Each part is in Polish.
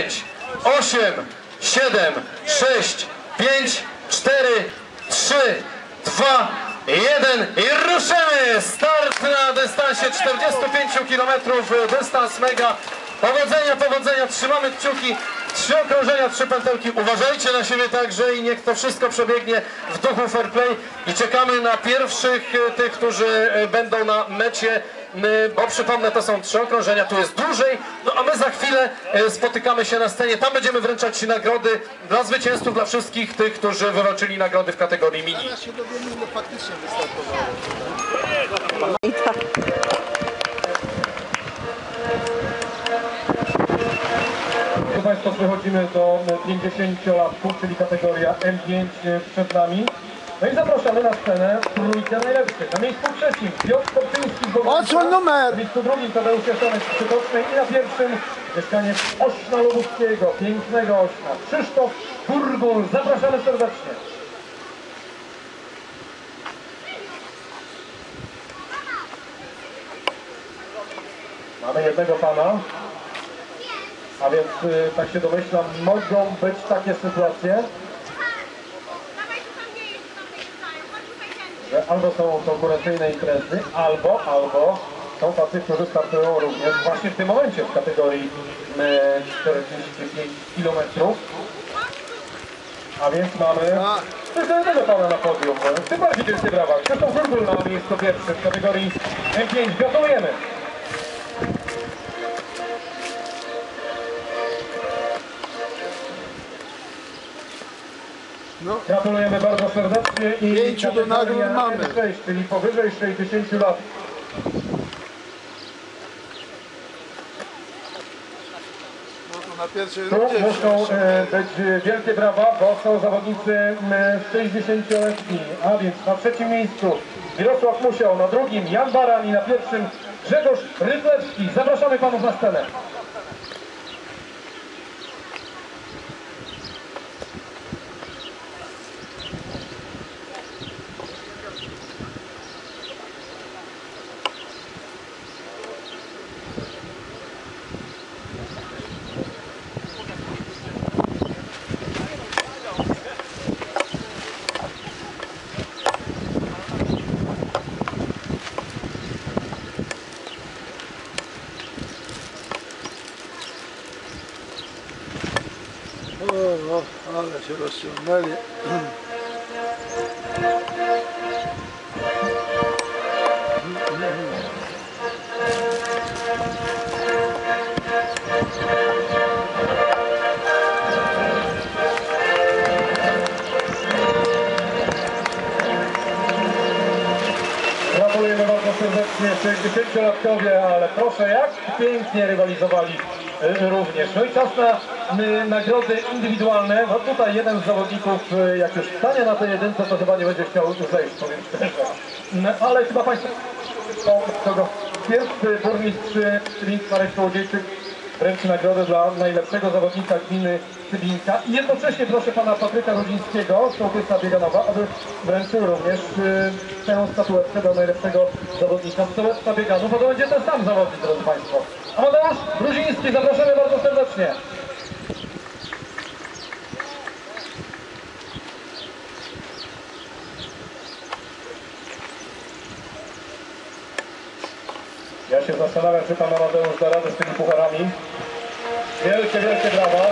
9, 8, 7, 6, 5, 4, 3, 2, 1 i ruszymy! Start na dystansie 45 km, dystans mega. Powodzenia, powodzenia, trzymamy kciuki. 3 okrążenia, 3 pętelki. Uważajcie na siebie także i niech to wszystko przebiegnie w duchu fair play. I czekamy na pierwszych tych, którzy będą na mecie, bo przypomnę, to są 3 okrążenia, tu jest dłużej. No a my za chwilę spotykamy się na scenie. Tam będziemy wręczać nagrody dla zwycięzców, dla wszystkich tych, którzy wywalczyli nagrody w kategorii mini. Teraz się dowiemy, ile faktycznie wystartowało. Proszę Państwa, przechodzimy do 50-latków, czyli kategoria M5 przed nami. No i zapraszamy na scenę trójkę najlepszych. Na miejscu trzecim Piotr Kopczyński z Bogomiła. Odsłoń numer! Na miejscu drugim Tadeusz Jaszonek z Przytocznej i na pierwszym mieszkaniec Ośna Lubuskiego, pięknego Ośna, Krzysztof Kurgul. Zapraszamy serdecznie. Mamy jednego pana. A więc tak się domyślam, mogą być takie sytuacje, że albo są konkurencyjne imprezy, albo są tacy, którzy startują również właśnie w tym momencie w kategorii 45 km. A więc mamy jeszcze jednego pana na podium. Tym bardziej wielkie brawa. Krzysztof Kurgul na miejscu pierwszym w kategorii M5. Gratulujemy! No. Gratulujemy bardzo serdecznie i 5 do nagród mamy. 6, czyli powyżej 60 lat. No to na pierwszej Tu rundzie muszą być wielkie brawa, bo są zawodnicy 60-letni. A więc na trzecim miejscu Mirosław Musiał, na drugim Jan Baran i na pierwszym Grzegorz Ryflewski. Zapraszamy panów na scenę. O, ale się rozciągnęli. Gratulujemy bardzo serdecznie 60-latkowie, ale proszę, jak pięknie rywalizowali również. No i czas na nagrody indywidualne. No tutaj jeden z zawodników, jak już stanie na tej jedynce, to chyba nie będzie chciał zejść, powiem szczerze. No, ale chyba Państwo, kogo pierwszy burmistrz Marek Kołodziejczyk wręczy nagrodę dla najlepszego zawodnika gminy Cybinka i jednocześnie proszę pana Patryka Rudzińskiego, sołtysa Bieganowa, aby wręczył również tę statuetkę dla najlepszego zawodnika sołectwa Bieganów, bo to będzie ten sam zawodnik, drodzy Państwo. Amadeusz Rudziński, zapraszamy bardzo serdecznie. Ja się zastanawiam, czy pan Amadeusz da radę z tymi pucharami. Wielkie, wielkie brawa.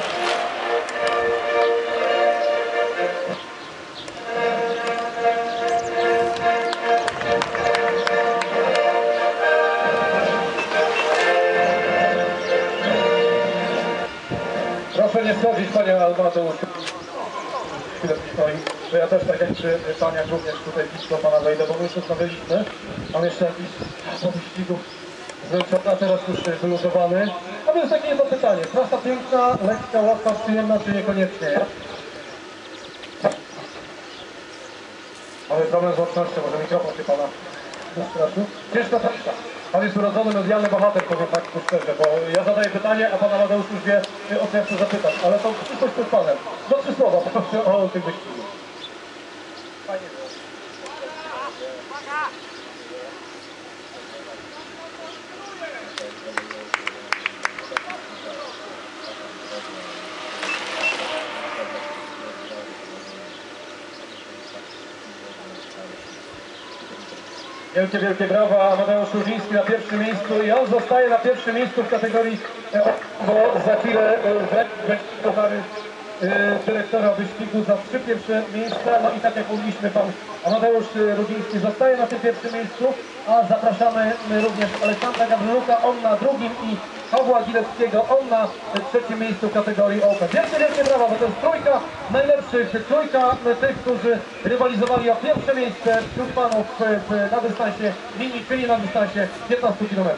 Proszę nie schodzić, panie Amadeusz. Chwilę stoi. To ja też tak jak przy paniach również tutaj blisko pana wejdę, bo my już rozmawialiśmy. Mam jeszcze jakiś po wyścigu zmęczona, teraz już wyluzowany. A więc takie jedno pytanie. Trasa piękna, lekka, łatwa, przyjemna, czy niekoniecznie? Mamy problem z łącznością, może mikrofon się pana zastraszył. Ciężka trasa. Pan jest urodzony medialny bohater, powiem tak szczerze, bo ja zadaję pytanie, a pan Amadeusz już wie, o co ja chcę zapytać. Ale to przyszłość przed panem. Do 3 słowa, proszę o tym wyścigu. Fajnie. Wielkie brawa. Amadeusz Rudziński na pierwszym miejscu i on zostaje na pierwszym miejscu w kategorii, bo za chwilę będzie puchary dyrektora wyścigu za 3 pierwsze miejsca. No i tak jak mówiliśmy, pan Amadeusz Rudziński zostaje na tym pierwszym miejscu, a zapraszamy również Aleksandra Gawryluka, on na drugim, i Pawła Gileckiego, on na trzecim miejscu w kategorii Open. Wielkie brawa, bo to jest trójka najlepszych, trójka tych, którzy rywalizowali o pierwsze miejsce wśród panów na dystansie mini, czyli na dystansie 15 km.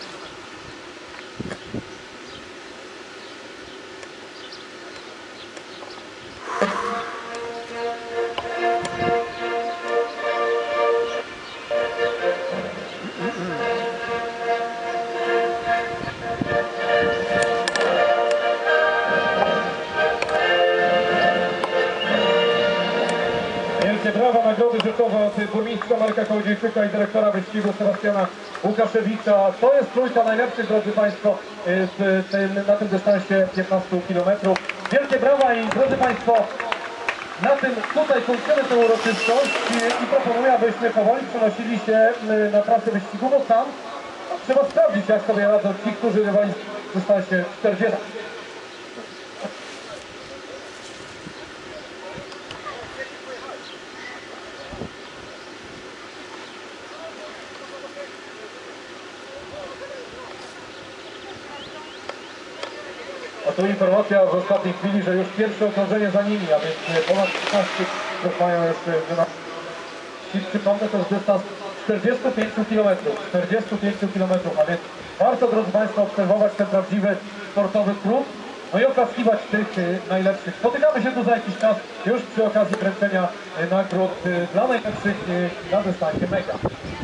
Brawa, nagrody rzeczowe od burmistrza Marka Kołodziejczyka i dyrektora wyścigu Sebastiana Łukaszewicza. To jest trójka najlepszych, drodzy Państwo, na tym dystansie 15 km. Wielkie brawa i drodzy Państwo, na tym tutaj kończymy tę uroczystość i proponuję, abyśmy powoli przenosili się na trasę wyścigu, bo tam trzeba sprawdzić, jak sobie radzą ci, którzy rywalizują w dystansie 40. A tu informacja z ostatniej chwili, że już pierwsze okrążenie za nimi, a więc ponad 15 mają jeszcze na... Przypomnę, to jest dystans 45 km, 45 km, a więc warto, drodzy Państwo, obserwować ten prawdziwy sportowy klub, no i oklaskiwać tych najlepszych. Spotykamy się tu za jakiś czas już przy okazji kręcenia nagród dla najlepszych na dystansie mega.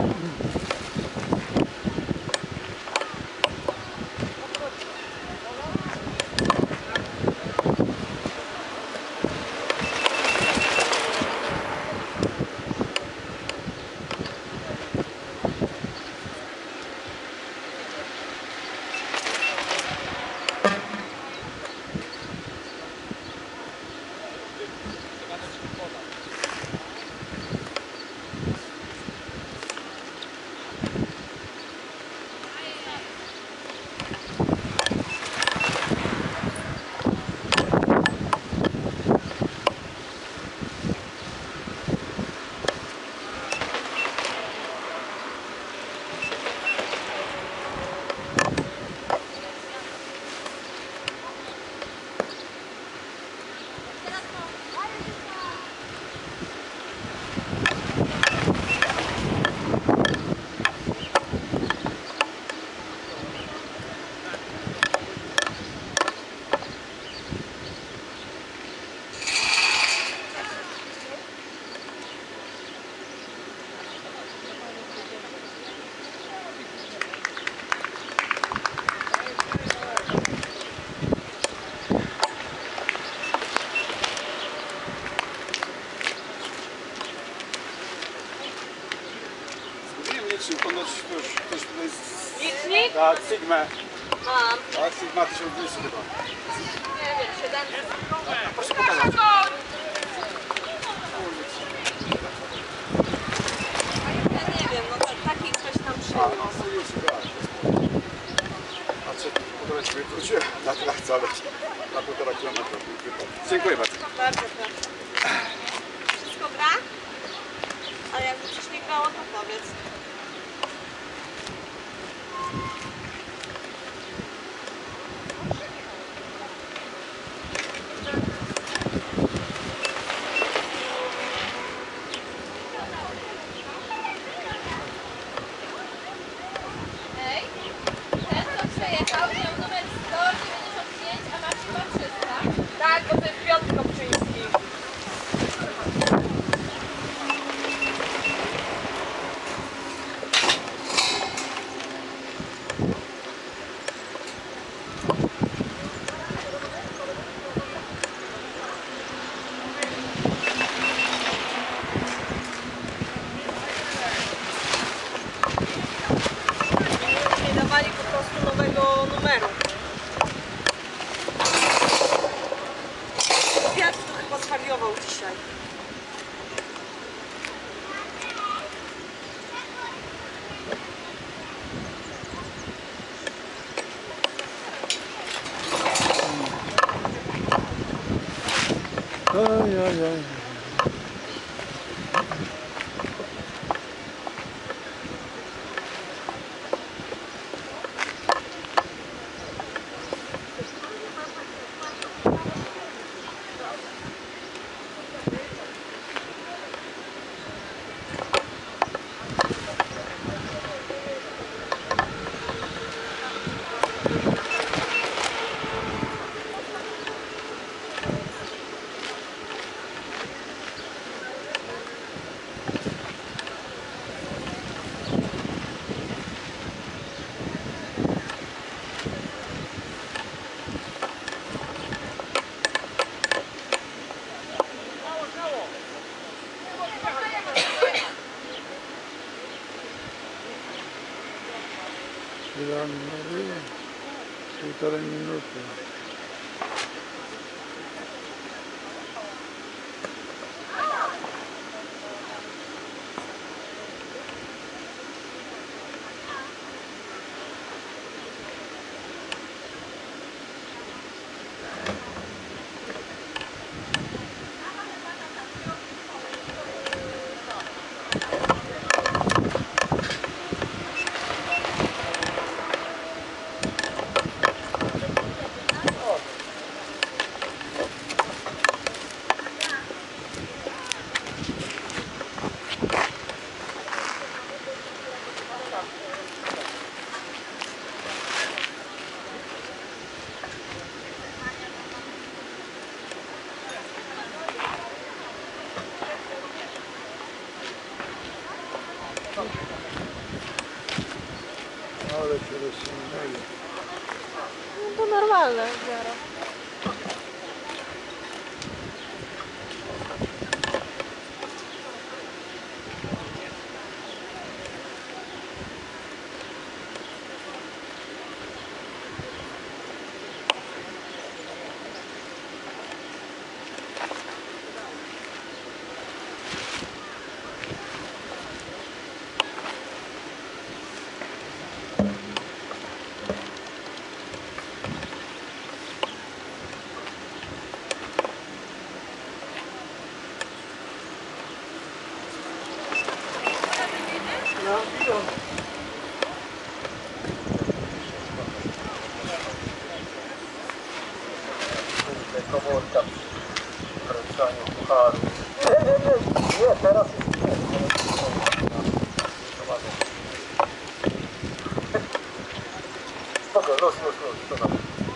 Ponoć ktoś tutaj Licznik? tak, Sigma. Mam. Tak, Sigma 1200 chyba. Nie wiem, 700. Proszę pokazać. Ja nie wiem, no to taki coś tam przyjdzie. A co, półtora ci wróciłem na trasę, ale na 1,5 kilometra. Dziękuję bardzo. Bardzo proszę. Wszystko gra? A jakby coś nie grało, to powiedz. Ej, ten co przejechał miał numer 195, a ma chyba 300. Tak, bo to jest Piotr Kopczyński. Nie dawali po prostu nowego numeru. Wiatr to chyba zwariował dzisiaj. Ojojoj. Ile on mówił? 1,5 minuty. Ale się rozsunęli. No to normalne w miarę. Komórka przy wręczaniu pucharu. Nie, teraz jest nie. Spoko, luz, to tam.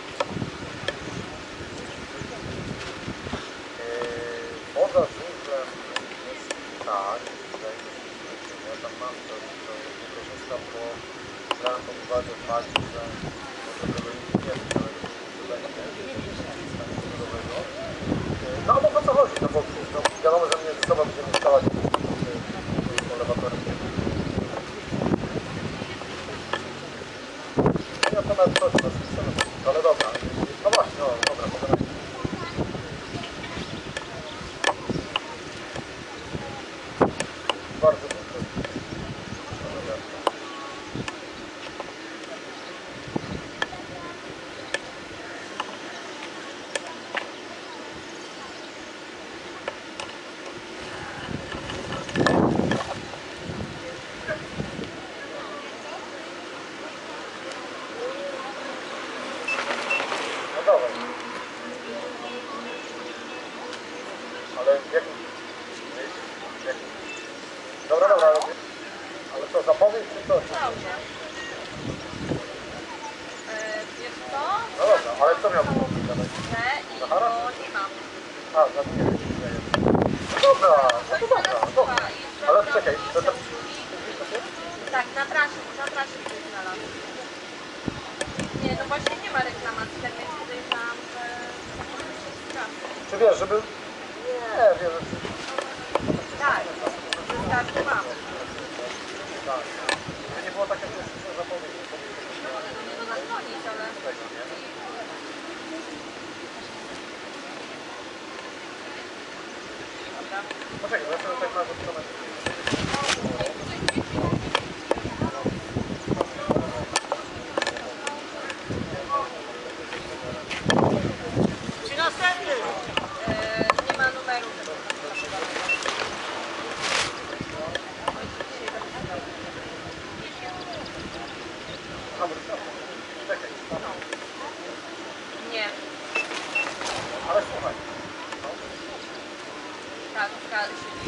Poza żużlem jest tak, że ja tam mam to nie korzystam, bo brałem pod uwagę fakt, że może tego nie wiem, ale no bo o co chodzi? No bo no, wiadomo, że mnie ze sobą będziemy ustalać elewatorem. Ja to nawet coś ale dobra. No właśnie, no dobra, pogadajmy. Bardzo dobrze. Ale jak... Dobra, ale co, zapowiedź czy co? Dobrze. Wiesz co? No dobra, ale co miał być? I to nie mam. A, za mnie no dobra, no to dobra. Ale czekaj, to tam... Tak, na trasie coś znalazł. Nie, no właśnie nie ma reklamacji, tak więc podejrzewam, że... Czy wiesz, żeby... Nie, wiesz, Tak, wystarczy mam. tak. To nie było takie zapowiedź. Nie to zadzwonić, ale... Poczekaj, bo ja sobie tak na stronę. Nie ma Ale słuchaj. Tak, tak.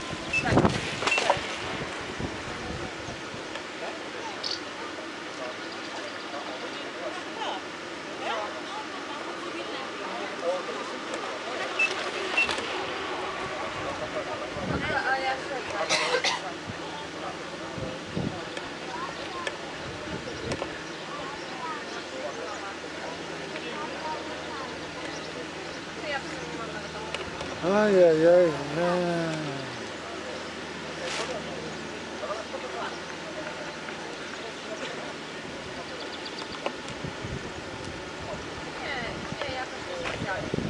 A ja się ja w sumie mam nawet tam. Ajajaj, Nie, jakoś nie specjalnie.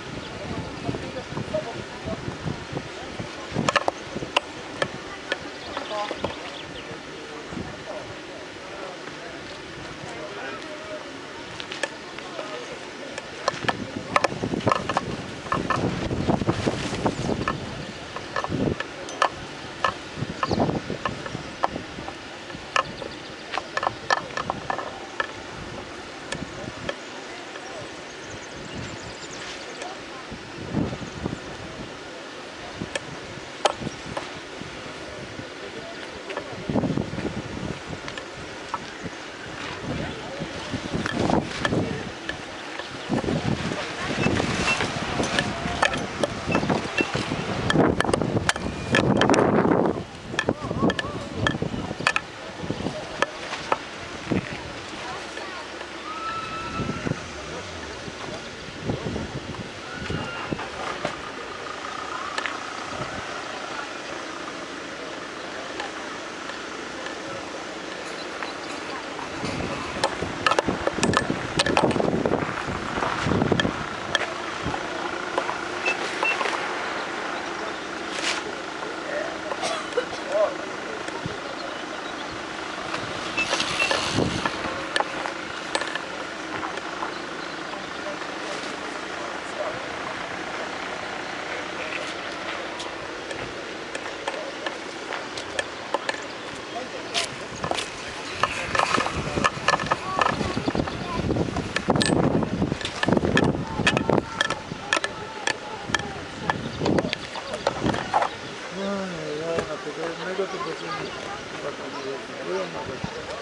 na tego jednego to będziemy chyba tam nie nawet.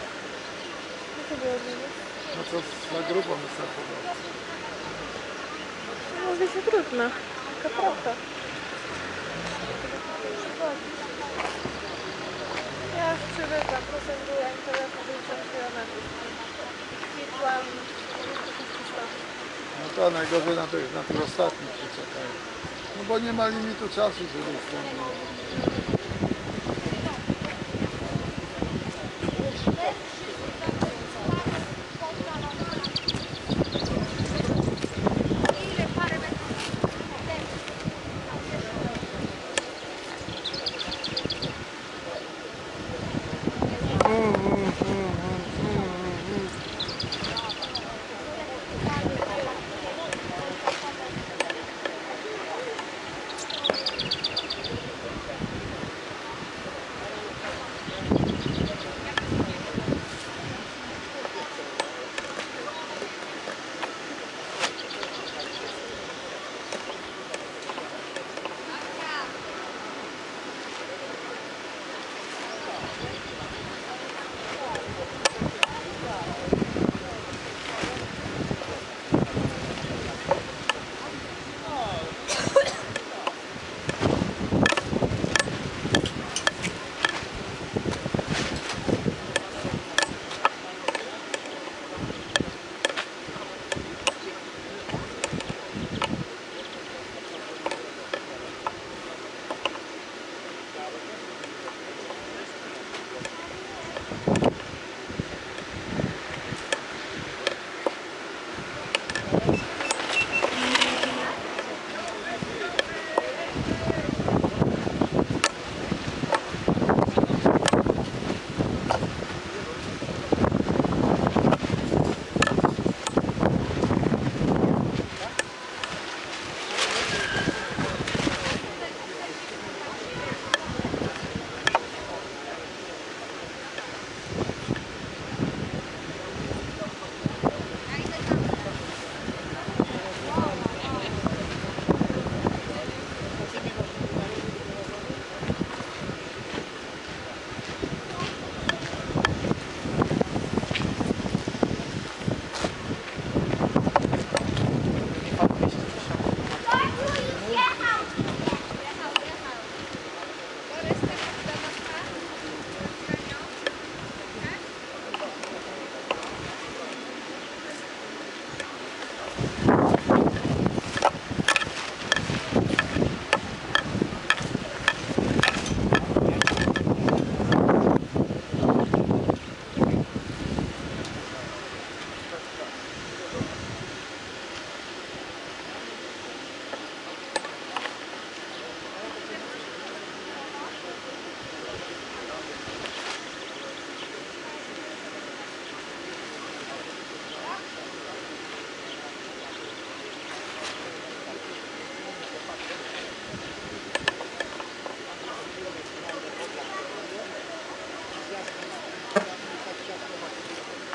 No to za grubo wystartowało. Mówi się trudno, taka prawda. Ja już przywykłam, potem byłem tyle 50 km. Kwitłam, No to najgorzej na tych ostatnich się czekają. No bo nie ma limitu czasu, żeby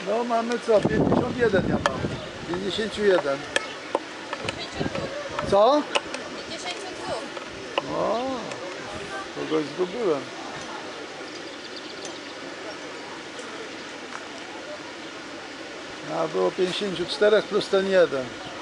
No mamy co? 51 ja mam. 51. 52. Co? 52. O, kogoś zgubiłem. A było 54 plus ten jeden.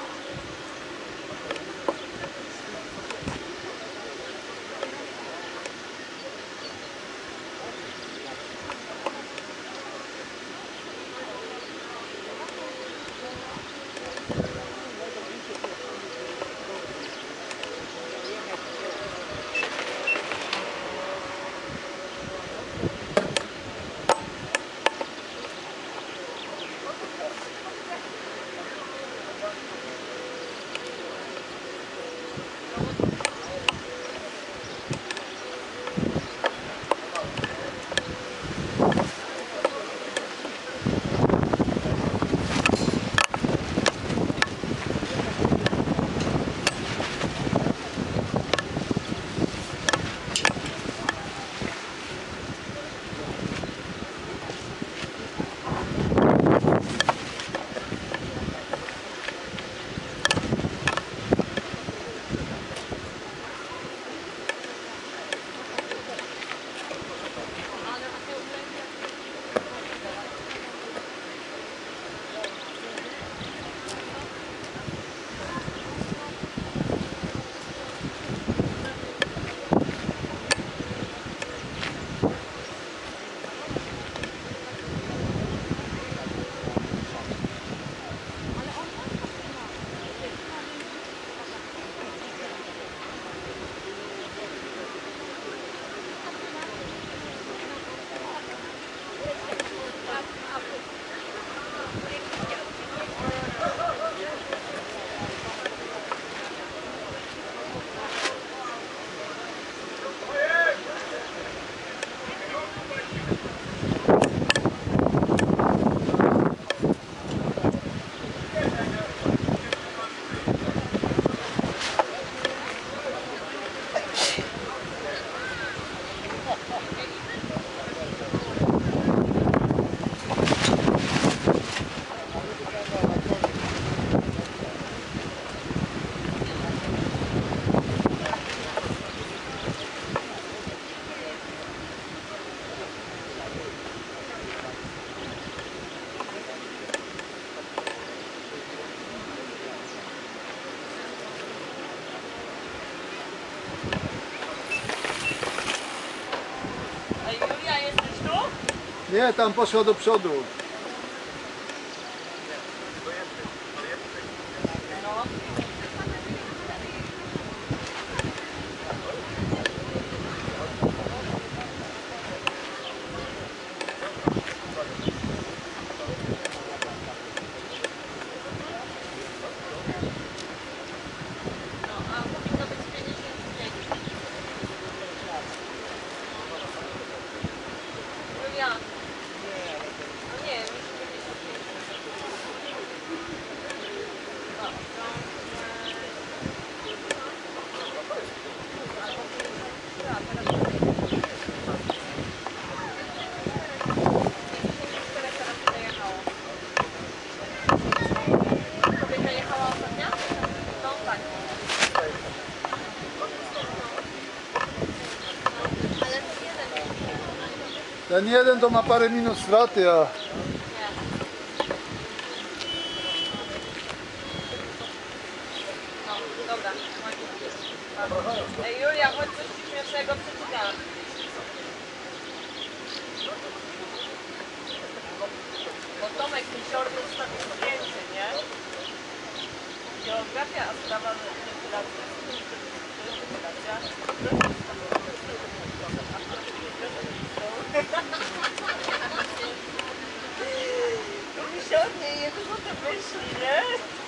Nie, tam poszła do przodu. Ten jeden to ma parę minut straty, a... Dobra. Ej, Julia, chodź coś ci śmiesznego przeczytam. Bo Tomek Misiorny wstawił zdjęcie, nie? Geografia, a sprawa Misiorny i jego złote myśli, nie?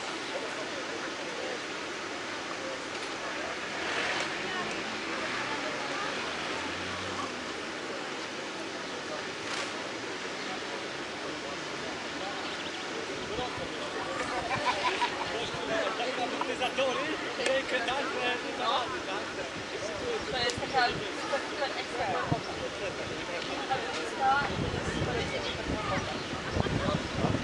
To jest taka super ekstra głęboka. Taka lista jest super głęboka.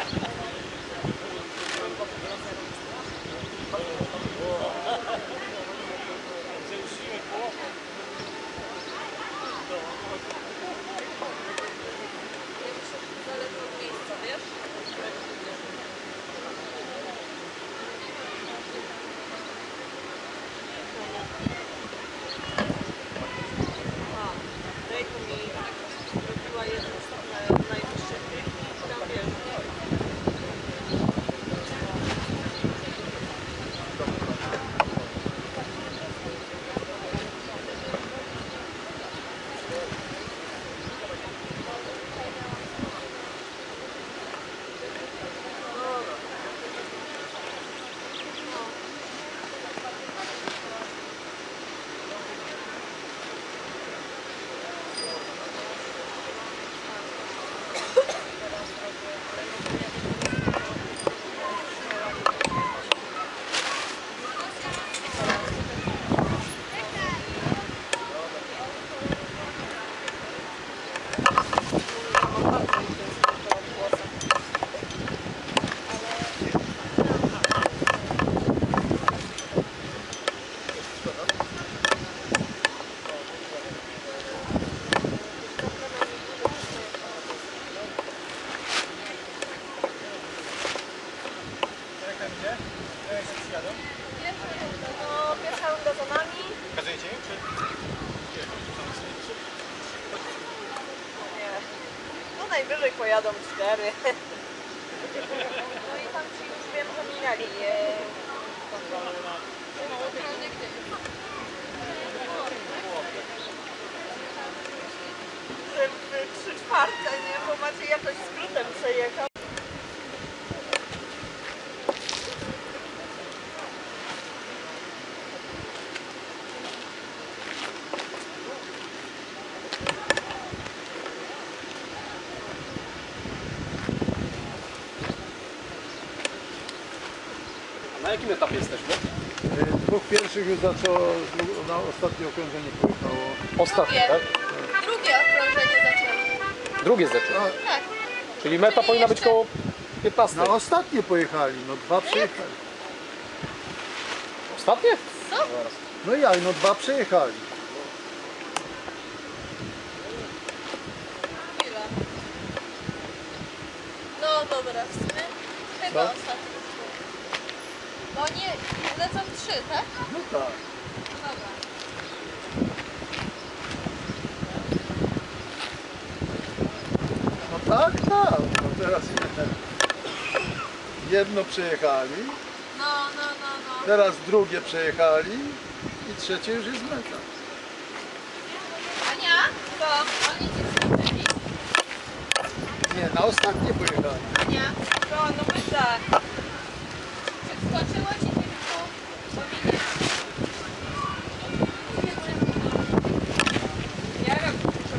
Zależy od miejsca, wiesz? Rejku mi robiła jeden z najwyższych tych i tam wiesz. No, pierwsza runda za nami. Pokazujecie im, czy? Nie. No najwyżej pojadą 4. No i tam ci już wiem, że minęli kontrolę. W 3/4, nie? Bo Maciej jakoś skrótem przejechał. Na jakim etapie jesteśmy? Dwóch pierwszych już zaczęło, na ostatnie okrążenie pojechało. Ostatnie, tak? Drugie okrążenie zaczęło. Drugie zaczęło. Tak. Czyli meta Czyli powinna być jeszcze- koło 15. Na ostatnie pojechali, no 2 przejechali. Ostatnie? No jak, no 2 przejechali. Chwila. No dobra, w sumie chyba Co? ostatni. Bo nie, lecą 3, tak? No tak. Dobra. No tak, tak. No teraz jedno przejechali, No. teraz drugie przejechali i trzecie już jest meta. Ania? Co? Oni cię skoczyli. Nie, na ostatnie pojechali. Ania? No myślę. Przeskoczyło ci tylko powinien. Nie wiem,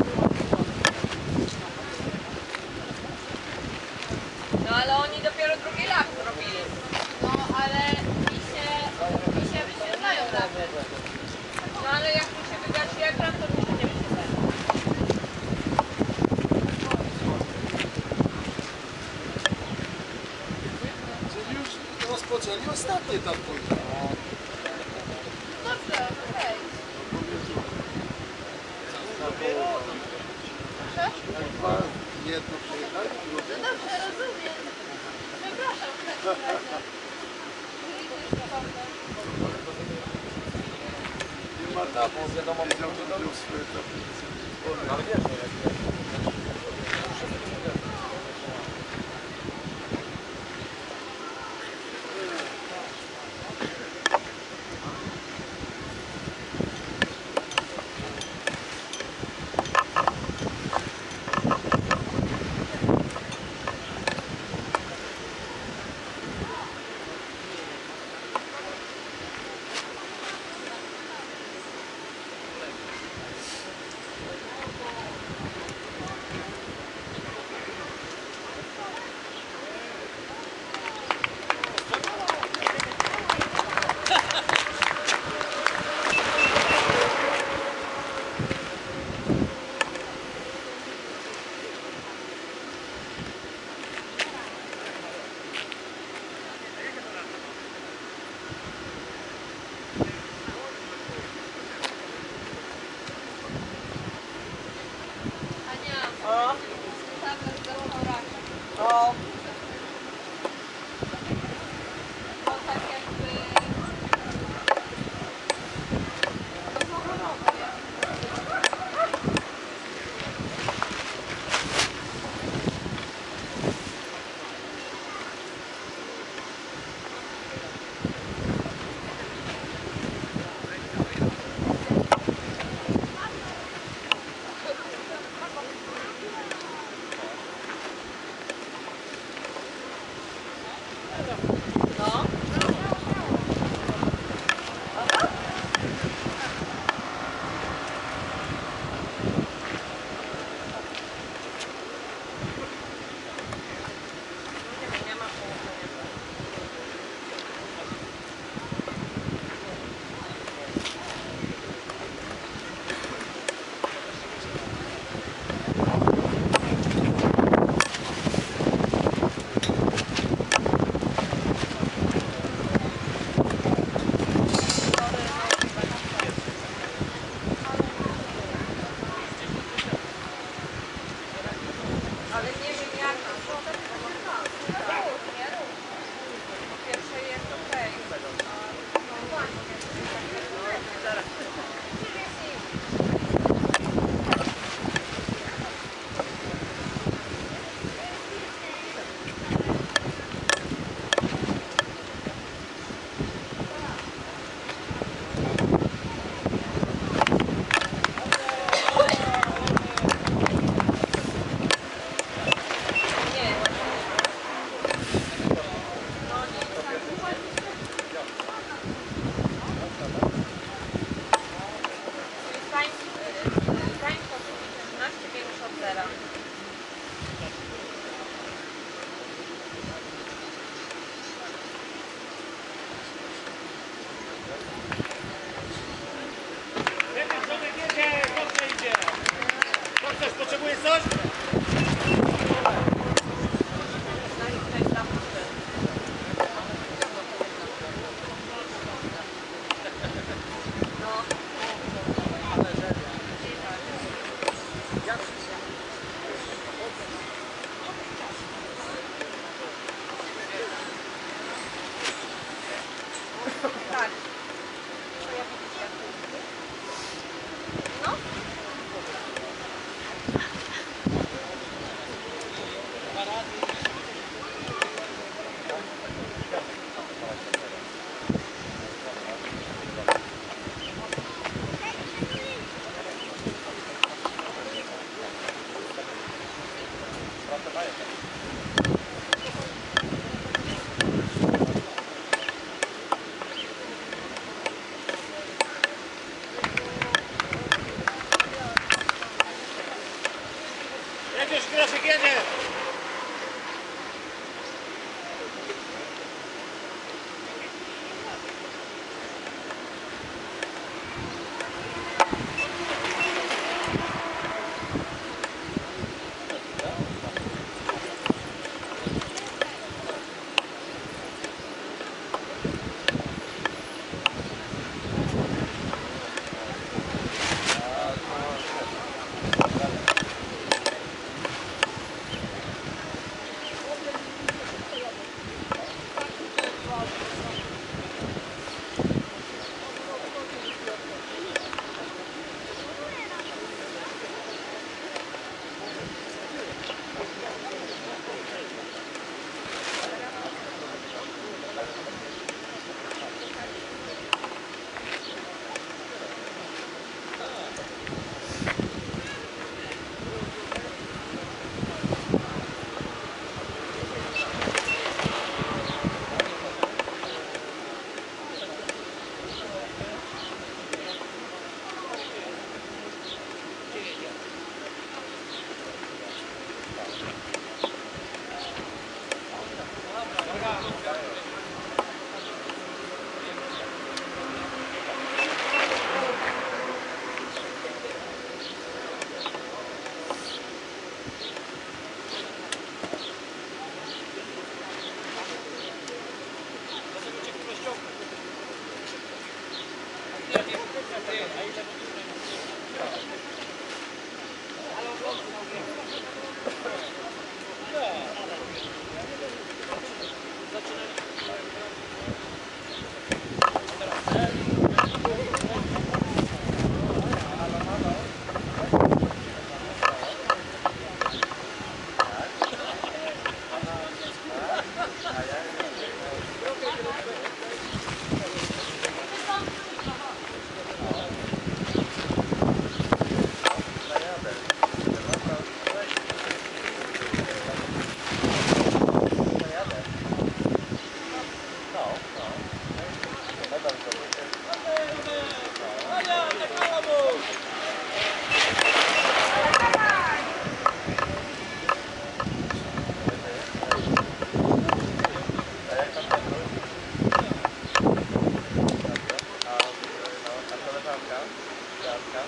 no ale oni dopiero drugi lap zrobili. No ale mi się wyświetlają nawet. No ale jak mi się wygasi ekran, to mi się nie wyświetla. Czyli już rozpoczęli ostatnie tam pojechali. Dobrze, okej. Jedno przejechali, drugie. No dobrze, rozumiem. Przepraszam w takim razie. Jeżeli to jest prawda. Nie ma tam, wiadomo, że był swoje tablice. Ale wiesz, no jak... No. Tam z restauracji. O. To tak jakby... No. Nie ma połączenia. Ale nie wiem jak to po pierwsze jest okej. Nie, no nie. Tańsza 13 większa od zera. Potrzebujesz coś? Tak. No. Jedziesz, Groszek, jedziesz!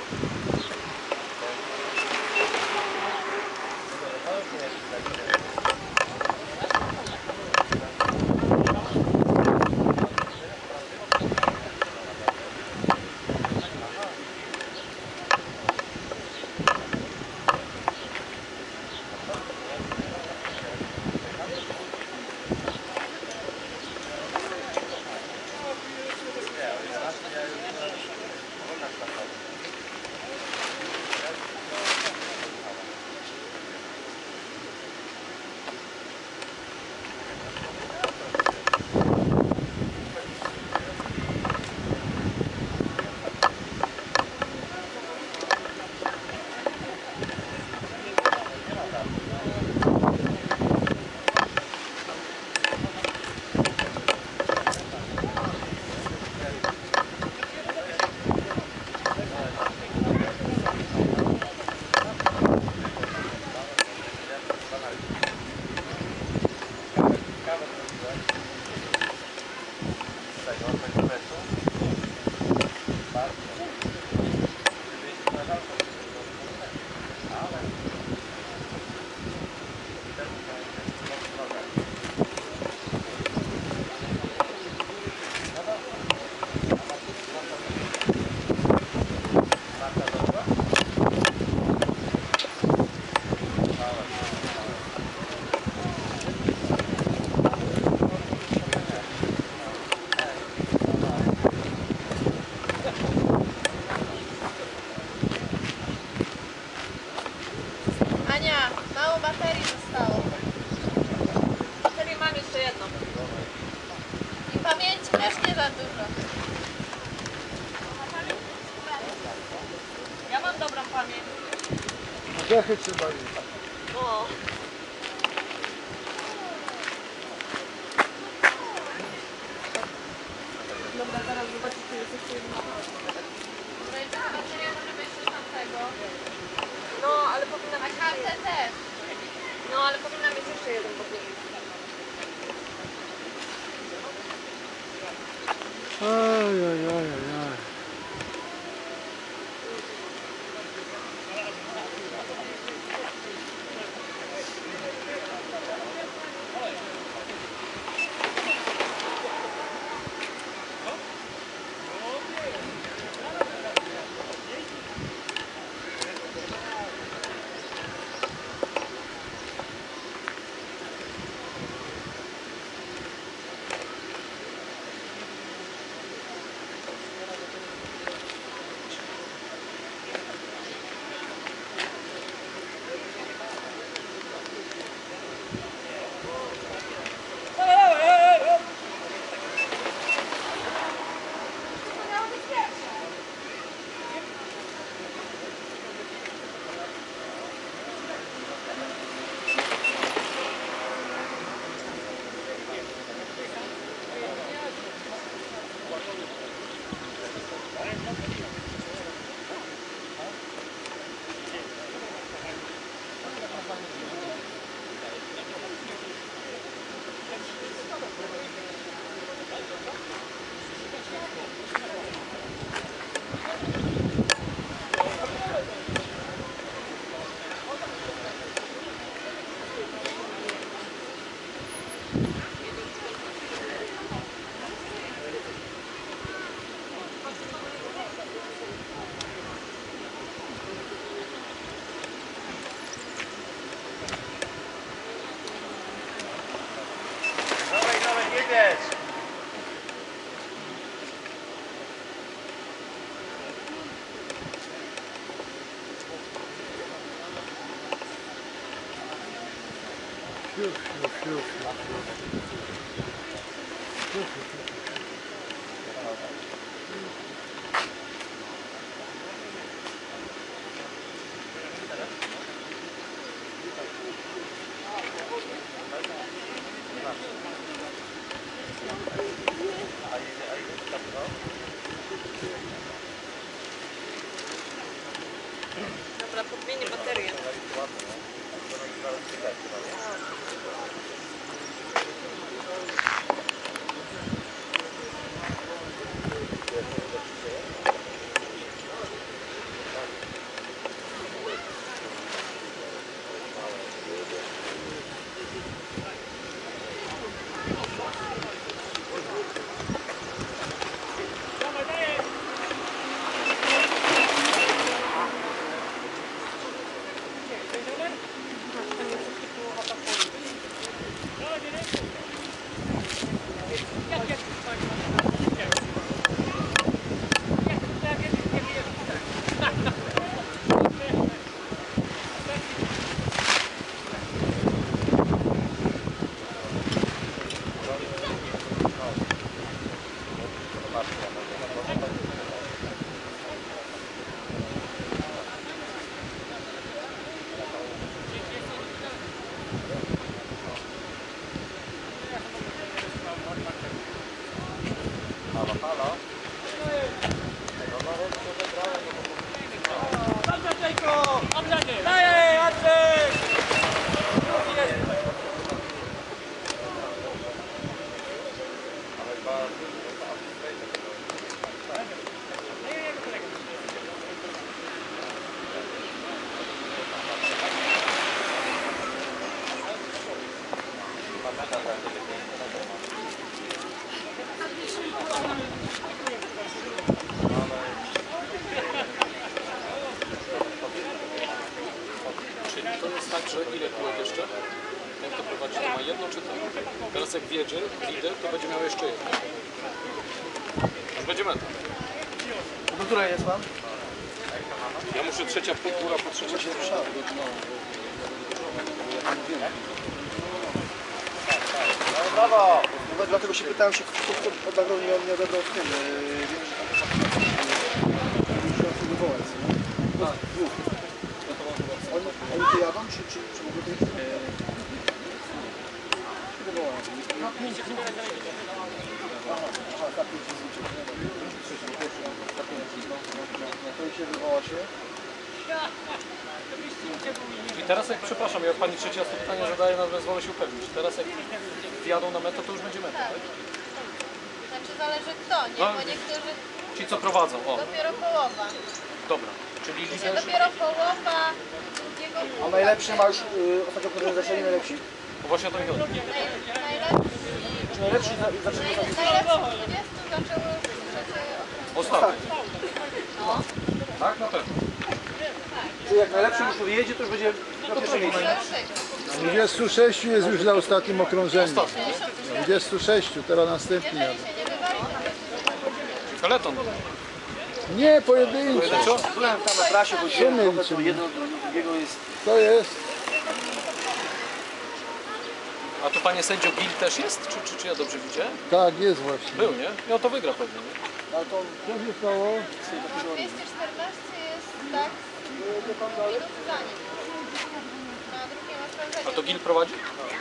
Ania, mało baterii zostało. Baterię mam jeszcze jedną. I pamięci też nie za dużo. Ja mam dobrą pamięć. Grzechy trzeba mieć. No. Dobra, zaraz zobaczycie, jest jeszcze jedna. Bateria może być z tamtego. No, ale powinna A mieć kartę też. No, ale powinna mieć jeszcze jeden podnieś. Oj, oj, oj, oj, oj. Dobra, podmienię baterię. Daję, Andrzej! Czyli to jest tak, że ile kółek jeszcze? Ten to prowadzi, to ma jedno czy to? Teraz jak wjedzie lider, to będzie miał jeszcze jedno. Już będzie meta. Do której jest pan? Ja muszę trzecia półkura po trzecia się ruszała. Brawo! No, dlatego się pytałem się, kto odegrał, nie odegrał w tym. Wiem, że tam muszę wywołać. Dwóch. Oni tu jadą, czy w ogóle to jest? No 5 Aha, tak 5 to się wywoła się. I teraz jak, przepraszam, jak pani trzecie raz to pytanie zadaje, nas wolę się upewnić. Teraz jak wjadą na metę, to już będzie meta, tak? Znaczy zależy kto, nie? No. Bo niektórzy Ci co prowadzą, o, dopiero połowa. dobra. Czyli Się lider, dopiero połowa drugiego A kółka. najlepszy ma już ostatnio, który zaczęli najlepsi? bo właśnie o to mi chodzi. Najlepszy Czy najlepsi zaczęli najlepszy 20 zaczęły trzecie. Ostatni. Tak, na pewno. Czy jak najlepszy już wyjedzie, to już będzie na pierwszym miejscu? 26 jest już na ostatnim okrążeniu. 26, teraz następny jadą. Jeżeli się nie wywali, to Peleton. Nie, pojedynczy. Byłem tam na trasie, bo się Sumy trochę liczymy. to jedno do drugiego jest... To jest. A to panie sędzio Gil też jest? Czy ja dobrze widziałem? Tak, jest właśnie. Był, nie? No to wygra pewnie, nie? Ale to Co się stało? 214 jest tak minut za nim. Na drugim okrążeniu. A to Gil prowadzi?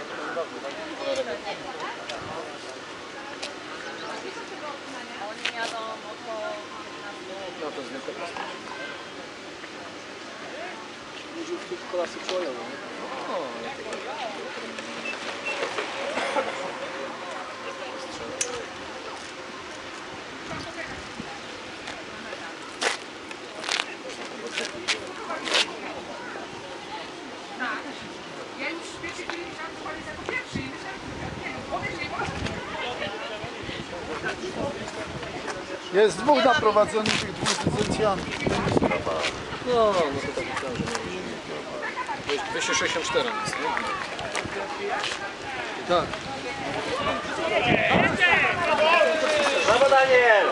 Oni jadą około 15. No to jest wielka prosta. ludzie w tych kolasach czują, nie? Ja już wiecie, kiedy chciałam spalić jako pierwszy i myślałam, że nie można. Jest dwóch naprowadzonych tych dwóch licencjantów. No to tak myślałem, że nie. 264 jest, nie? Tak. Brawo Daniel!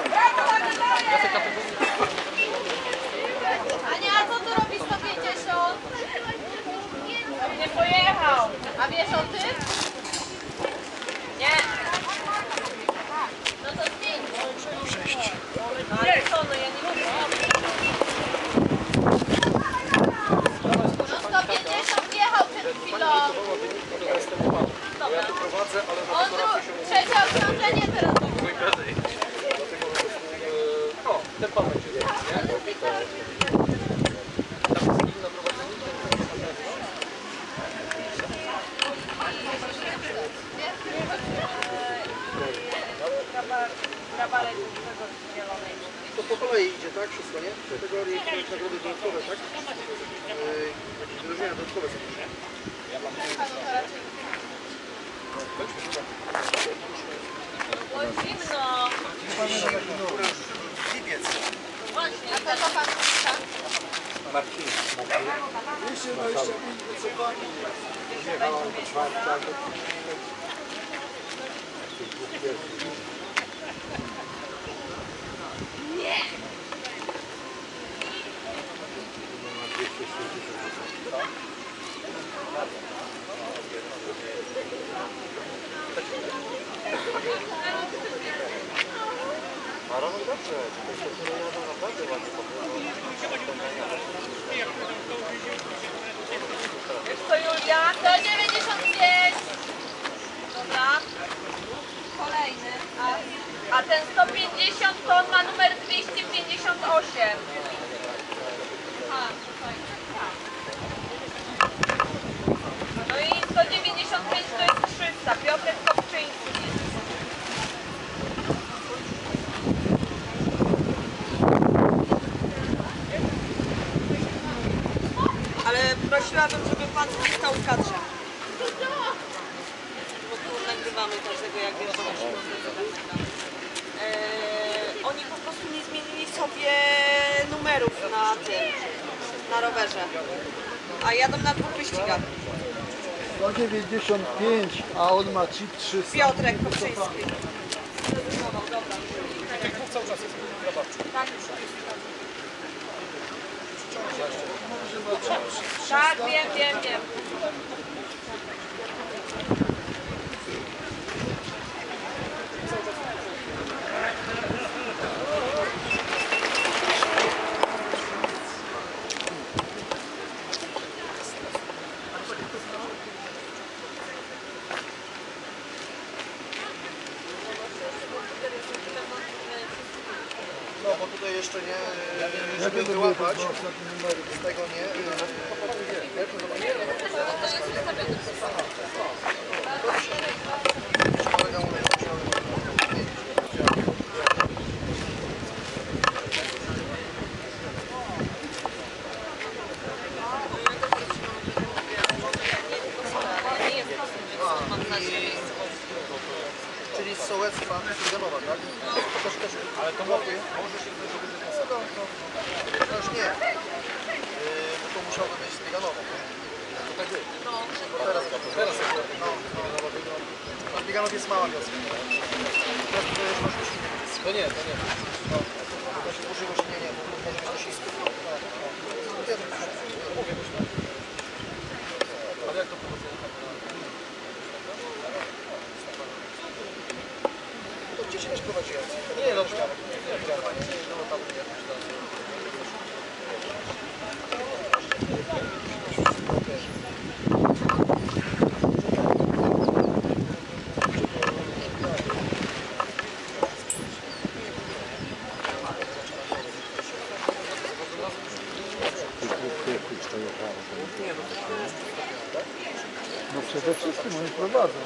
Ania, a co tu robi 150? Nie pojechał. A wiesz o tym? Nie. No to zmień. No ale co, no ja nie mogę. No 150 jechał przed chwilą. Ja tu prowadzę, ale na On trzecie okrążenie teraz. mój gadej. O, ten pan będzie. Nie? Tam jest Gil na prowadzeniu. Grabarek tego zielonej. To po kolei idzie, tak? Wszystko, nie? Kategorie, nagrody dodatkowe, tak? Jakieś wyróżnienia dodatkowe są. Bo zimno. Lipiec. Właśnie. A to co pan szuka? Wiesz co, Julia? 195. Dobra. Kolejny. A ten 150 ton ma numer 258. A, fajnie. Ale prosiłabym, żeby pan został w kadrze. Bo tu nagrywamy każdego, jak wiesz, oni po prostu nie zmienili sobie numerów na rowerze. A jadą na 2 wyścigach. 195, a on ma chip 300. Piotrek Kopczyński. Tych dwóch cały czas jest zabawczy. Tak, wiem. No bo tutaj jeszcze nie, żeby wyłapać z tego nie. Czyli z sołectwa Styganowa, tak? To też, ale to może się to już nie. Bo to musiałoby być Styganowa. To tak jest. Teraz Styganów jest mała wioska. To nie. No, to się użyło się nie, może być coś innego. Ale jak to prowadzenie? To gdzie się też prowadziłem? Nie, no No przede wszystkim oni prowadzą.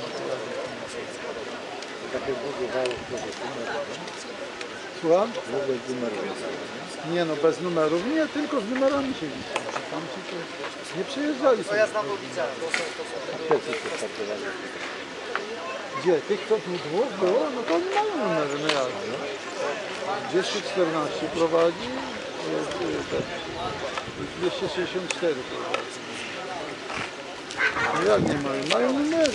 Takie budowało Słucham? bez numerów. Nie no, bez numerów. Nie, tylko z numerami się liczy. Tam ci to nie przyjeżdżali To sobie. ja znam, bo widziałem. Gdzie? Tych, co tu dwóch było? No to oni mają numery, no jak? 214 prowadzi, 264 prowadzi. No jak nie mają? Mają numery.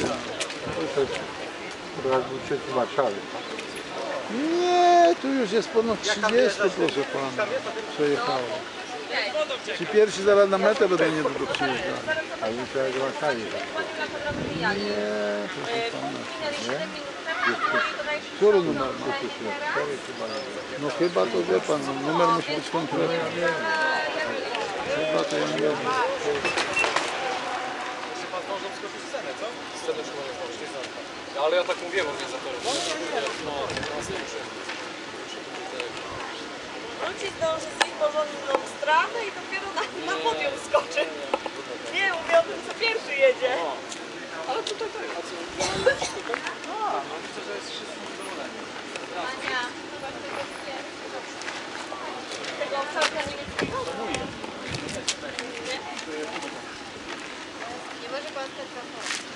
Cię tłumaczali. Nie, tu już jest ponad 30, proszę pana, przejechało. Ci pierwsi zaraz na metę będą nie do przyjeżdżać. A oni się odłączali. Nie, proszę pana. Który numer? No chyba to wie pan, numer musi być konkretny. Chyba to ja nie wiem. Czy pan zdążył skoczyć scenę, co? Scenę już chyba nie zdążył. Ale ja tak mówiłem organizatorom. No, Wróci zdąży zjeść porządną strawę i dopiero na podium skoczy. Nie, mówię o tym, co pierwszy jedzie. ale tutaj tak. A co? No widzę, że jest wszyscy zadowoleni. Ania, zobacz tego pierwszego. Tego obszarka niemieckiego. Nie może pan tak zachować.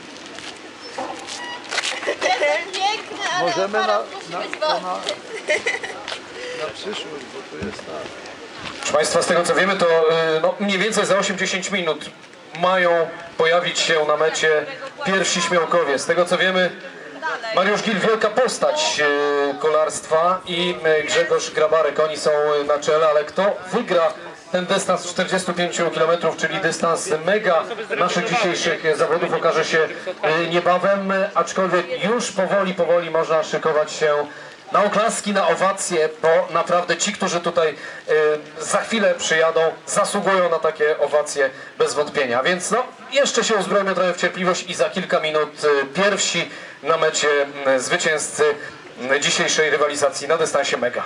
Piękny, ale Możemy aparat musi być wolny. na przyszłość, bo tu jest tak. Proszę Państwa, z tego co wiemy, to no, mniej więcej za 8-10 minut mają pojawić się na mecie pierwsi Śmiałkowie. Z tego co wiemy, Mariusz Gil, wielka postać kolarstwa, i Grzegorz Grabarek, oni są na czele, ale kto wygra ten dystans 45 km, czyli dystans mega naszych dzisiejszych zawodów, okaże się niebawem, aczkolwiek już powoli można szykować się na oklaski, na owacje, bo naprawdę ci, którzy tutaj za chwilę przyjadą, zasługują na takie owacje bez wątpienia. Więc no, jeszcze się uzbrojmy trochę w cierpliwość i za kilka minut pierwsi na mecie zwycięzcy dzisiejszej rywalizacji na dystansie mega.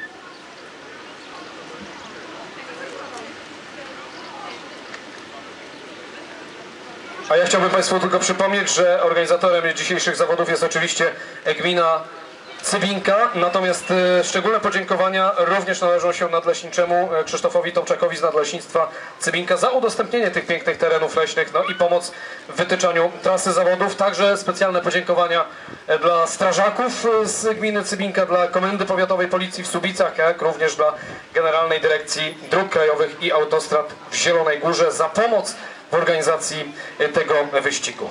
A ja chciałbym Państwu tylko przypomnieć, że organizatorem dzisiejszych zawodów jest oczywiście gmina Cybinka, natomiast szczególne podziękowania również należą się nadleśniczemu Krzysztofowi Tomczakowi z Nadleśnictwa Cybinka za udostępnienie tych pięknych terenów leśnych, no i pomoc w wytyczaniu trasy zawodów. Także specjalne podziękowania dla strażaków z gminy Cybinka, dla Komendy Powiatowej Policji w Słubicach, jak również dla Generalnej Dyrekcji Dróg Krajowych i Autostrad w Zielonej Górze za pomoc w organizacji tego wyścigu.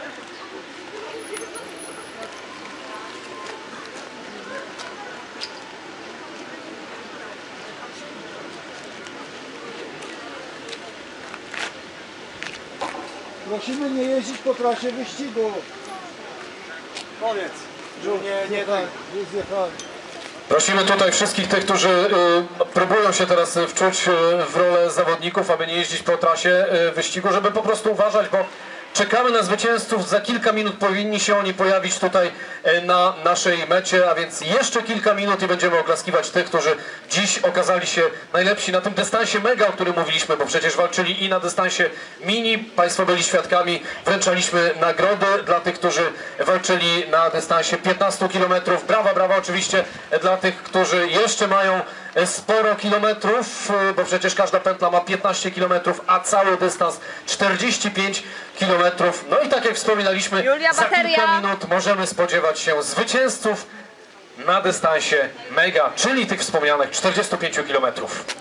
Prosimy nie jeździć po trasie wyścigu. Koniec. Nie zjechali. Prosimy tutaj wszystkich tych, którzy próbują się teraz wczuć w rolę zawodników, aby nie jeździć po trasie wyścigu, żeby po prostu uważać, bo czekamy na zwycięzców, za kilka minut powinni się oni pojawić tutaj na naszej mecie, a więc jeszcze kilka minut i będziemy oklaskiwać tych, którzy dziś okazali się najlepsi na tym dystansie mega, o którym mówiliśmy, bo przecież walczyli i na dystansie mini, Państwo byli świadkami, wręczaliśmy nagrody dla tych, którzy walczyli na dystansie 15 km. Brawa, brawa oczywiście dla tych, którzy jeszcze mają sporo kilometrów, bo przecież każda pętla ma 15 km, a cały dystans 45 km. No i tak jak wspominaliśmy, za kilka minut możemy spodziewać się zwycięzców na dystansie mega, czyli tych wspomnianych 45 km.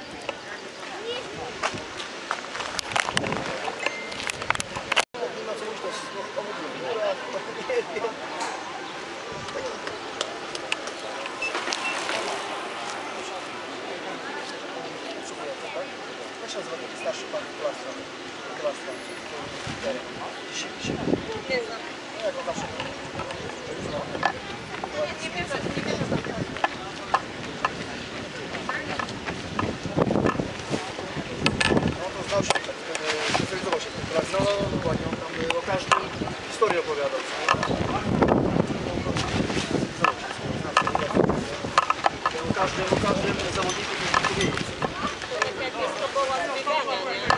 Starszy pan Klastra. Nie znam. Ja go zawsze Nie wierzę tam. No to znał się, specjalizował się w tym pracy. No dokładnie, on tam o każdym historię opowiadał. O każdym zawodniku jest powiedzieć. Jak jest to boła zbiegania, nie?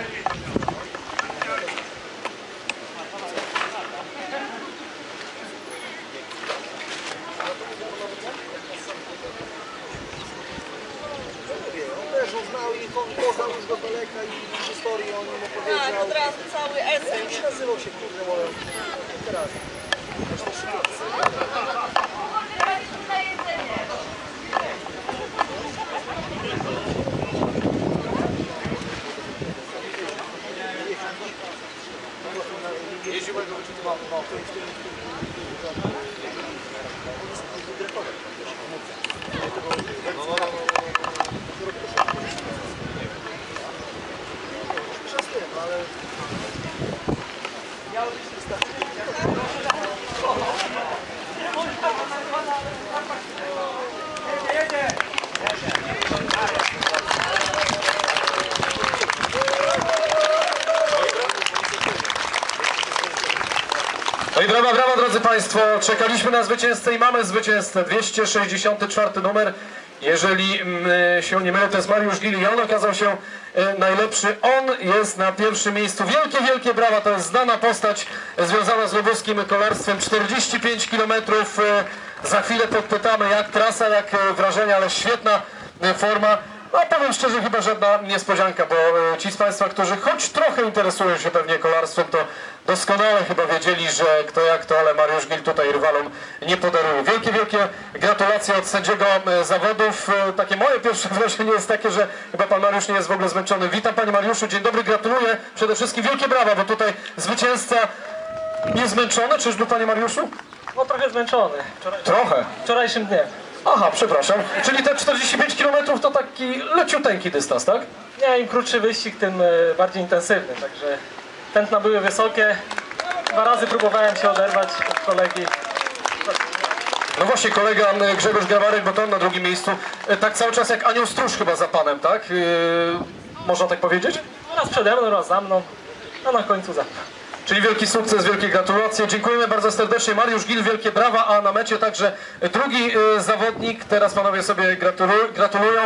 On też uznał i on poznał już do daleka i historii o nim opowiedział. Tak, od razu cały esens. Jak nazywał się, kurde, moje... Teraz. Jeździł go wyczytywał. No i brawa, brawa drodzy Państwo, czekaliśmy na zwycięzcę i mamy zwycięzcę, 264 numer, jeżeli się nie mylę, to jest Mariusz Gil i on okazał się najlepszy, on jest na pierwszym miejscu, wielkie, wielkie brawa, to jest znana postać związana z lubuskim kolarstwem, 45 km, za chwilę podpytamy jak trasa, jak wrażenia, ale świetna forma. No powiem szczerze, chyba żadna niespodzianka, bo ci z Państwa, którzy choć trochę interesują się pewnie kolarstwem, to doskonale chyba wiedzieli, że kto jak to, ale Mariusz Gil tutaj rywalom nie podaruje. Wielkie, wielkie gratulacje od sędziego zawodów. Takie moje pierwsze wrażenie jest takie, że chyba pan Mariusz nie jest w ogóle zmęczony. Witam Panie Mariuszu, dzień dobry, gratuluję. Przede wszystkim wielkie brawa, bo tutaj zwycięzca niezmęczony, czyżby Panie Mariuszu? No trochę zmęczony. Trochę. Wczorajszym dniem. Aha, przepraszam. Czyli te 45 km to taki leciuteńki dystans, tak? Nie, im krótszy wyścig, tym bardziej intensywny, także tętna były wysokie. 2 razy próbowałem się oderwać od kolegi. No właśnie, kolega Grzegorz Grabarek, bo to on na drugim miejscu, tak cały czas jak anioł stróż chyba za panem, tak? Można tak powiedzieć? Raz przede mną, raz za mną, a na końcu za mną. Czyli wielki sukces, wielkie gratulacje. Dziękujemy bardzo serdecznie. Mariusz Gil, wielkie brawa, a na mecie także drugi zawodnik. Teraz panowie sobie gratulują.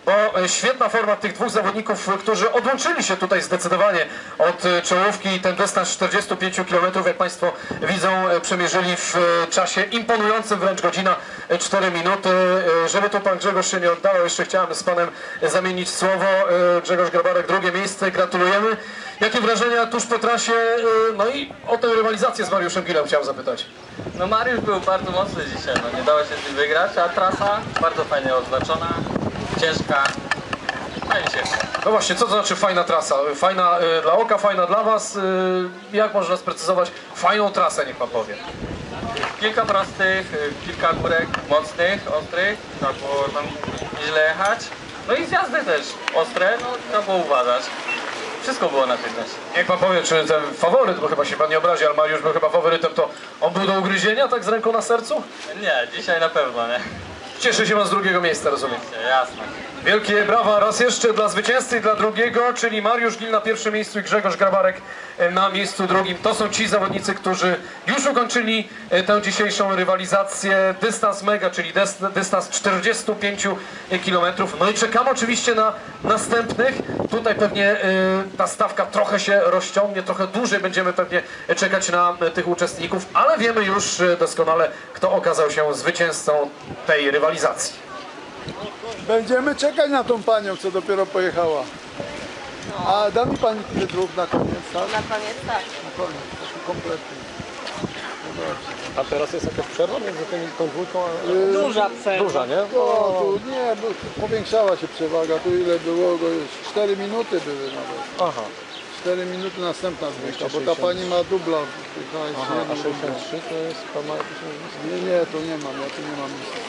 bo świetna forma tych dwóch zawodników, którzy odłączyli się tutaj zdecydowanie od czołówki. Ten dystans 45 km, jak Państwo widzą, przemierzyli w czasie imponującym, wręcz godzina 4 minuty. Żeby tu Pan Grzegorz się nie oddalał, jeszcze chciałem z Panem zamienić słowo. Grzegorz Grabarek, drugie miejsce, gratulujemy. Jakie wrażenia tuż po trasie, no i o tę rywalizację z Mariuszem Gilem chciałem zapytać. No Mariusz był bardzo mocny dzisiaj, no nie dało się z nim wygrać, a trasa bardzo fajnie oznaczona, ciężka. Fajnie się. No właśnie, co to znaczy fajna trasa? Fajna dla oka, fajna dla Was. Jak można sprecyzować fajną trasę, niech Pan powie? Kilka prostych, kilka górek mocnych, ostrych, trzeba było tam źle jechać. No i zjazdy też ostre, no trzeba było uważać. Wszystko było na tej trasie. Niech Pan powie, czy ten faworyt, bo chyba się Pan nie obrazi, ale Mariusz był chyba faworytem, to on był do ugryzienia, tak z ręką na sercu? Nie, dzisiaj na pewno nie. Cieszy się Pan z drugiego miejsca, rozumiem? Jasne. Wielkie brawa raz jeszcze dla zwycięzcy i dla drugiego, czyli Mariusz Gil na pierwszym miejscu i Grzegorz Grabarek na miejscu drugim. To są ci zawodnicy, którzy już ukończyli tę dzisiejszą rywalizację. Dystans mega, czyli dystans 45 km. No i czekamy oczywiście na następnych. Tutaj pewnie ta stawka trochę się rozciągnie, trochę dłużej będziemy pewnie czekać na tych uczestników, ale wiemy już doskonale, kto okazał się zwycięzcą tej rywalizacji. Będziemy czekać na tą panią, co dopiero pojechała. A da mi Pani litrów na koniec, tak? Na koniec tak. Na koniec, taki kompletny. No dobrze. A teraz jest jakaś przerwa między tą dwójką? Duża przerwa. Duża, nie? O, tu nie, bo powiększała się przewaga, tu ile było, go już 4 minuty były nawet. Aha. 4 minuty następna dwójka, bo ta pani ma dubla. Aha, a 63 to jest Pan ma jakieś nazwisko? Nie, to nie mam, ja tu nie mam nic.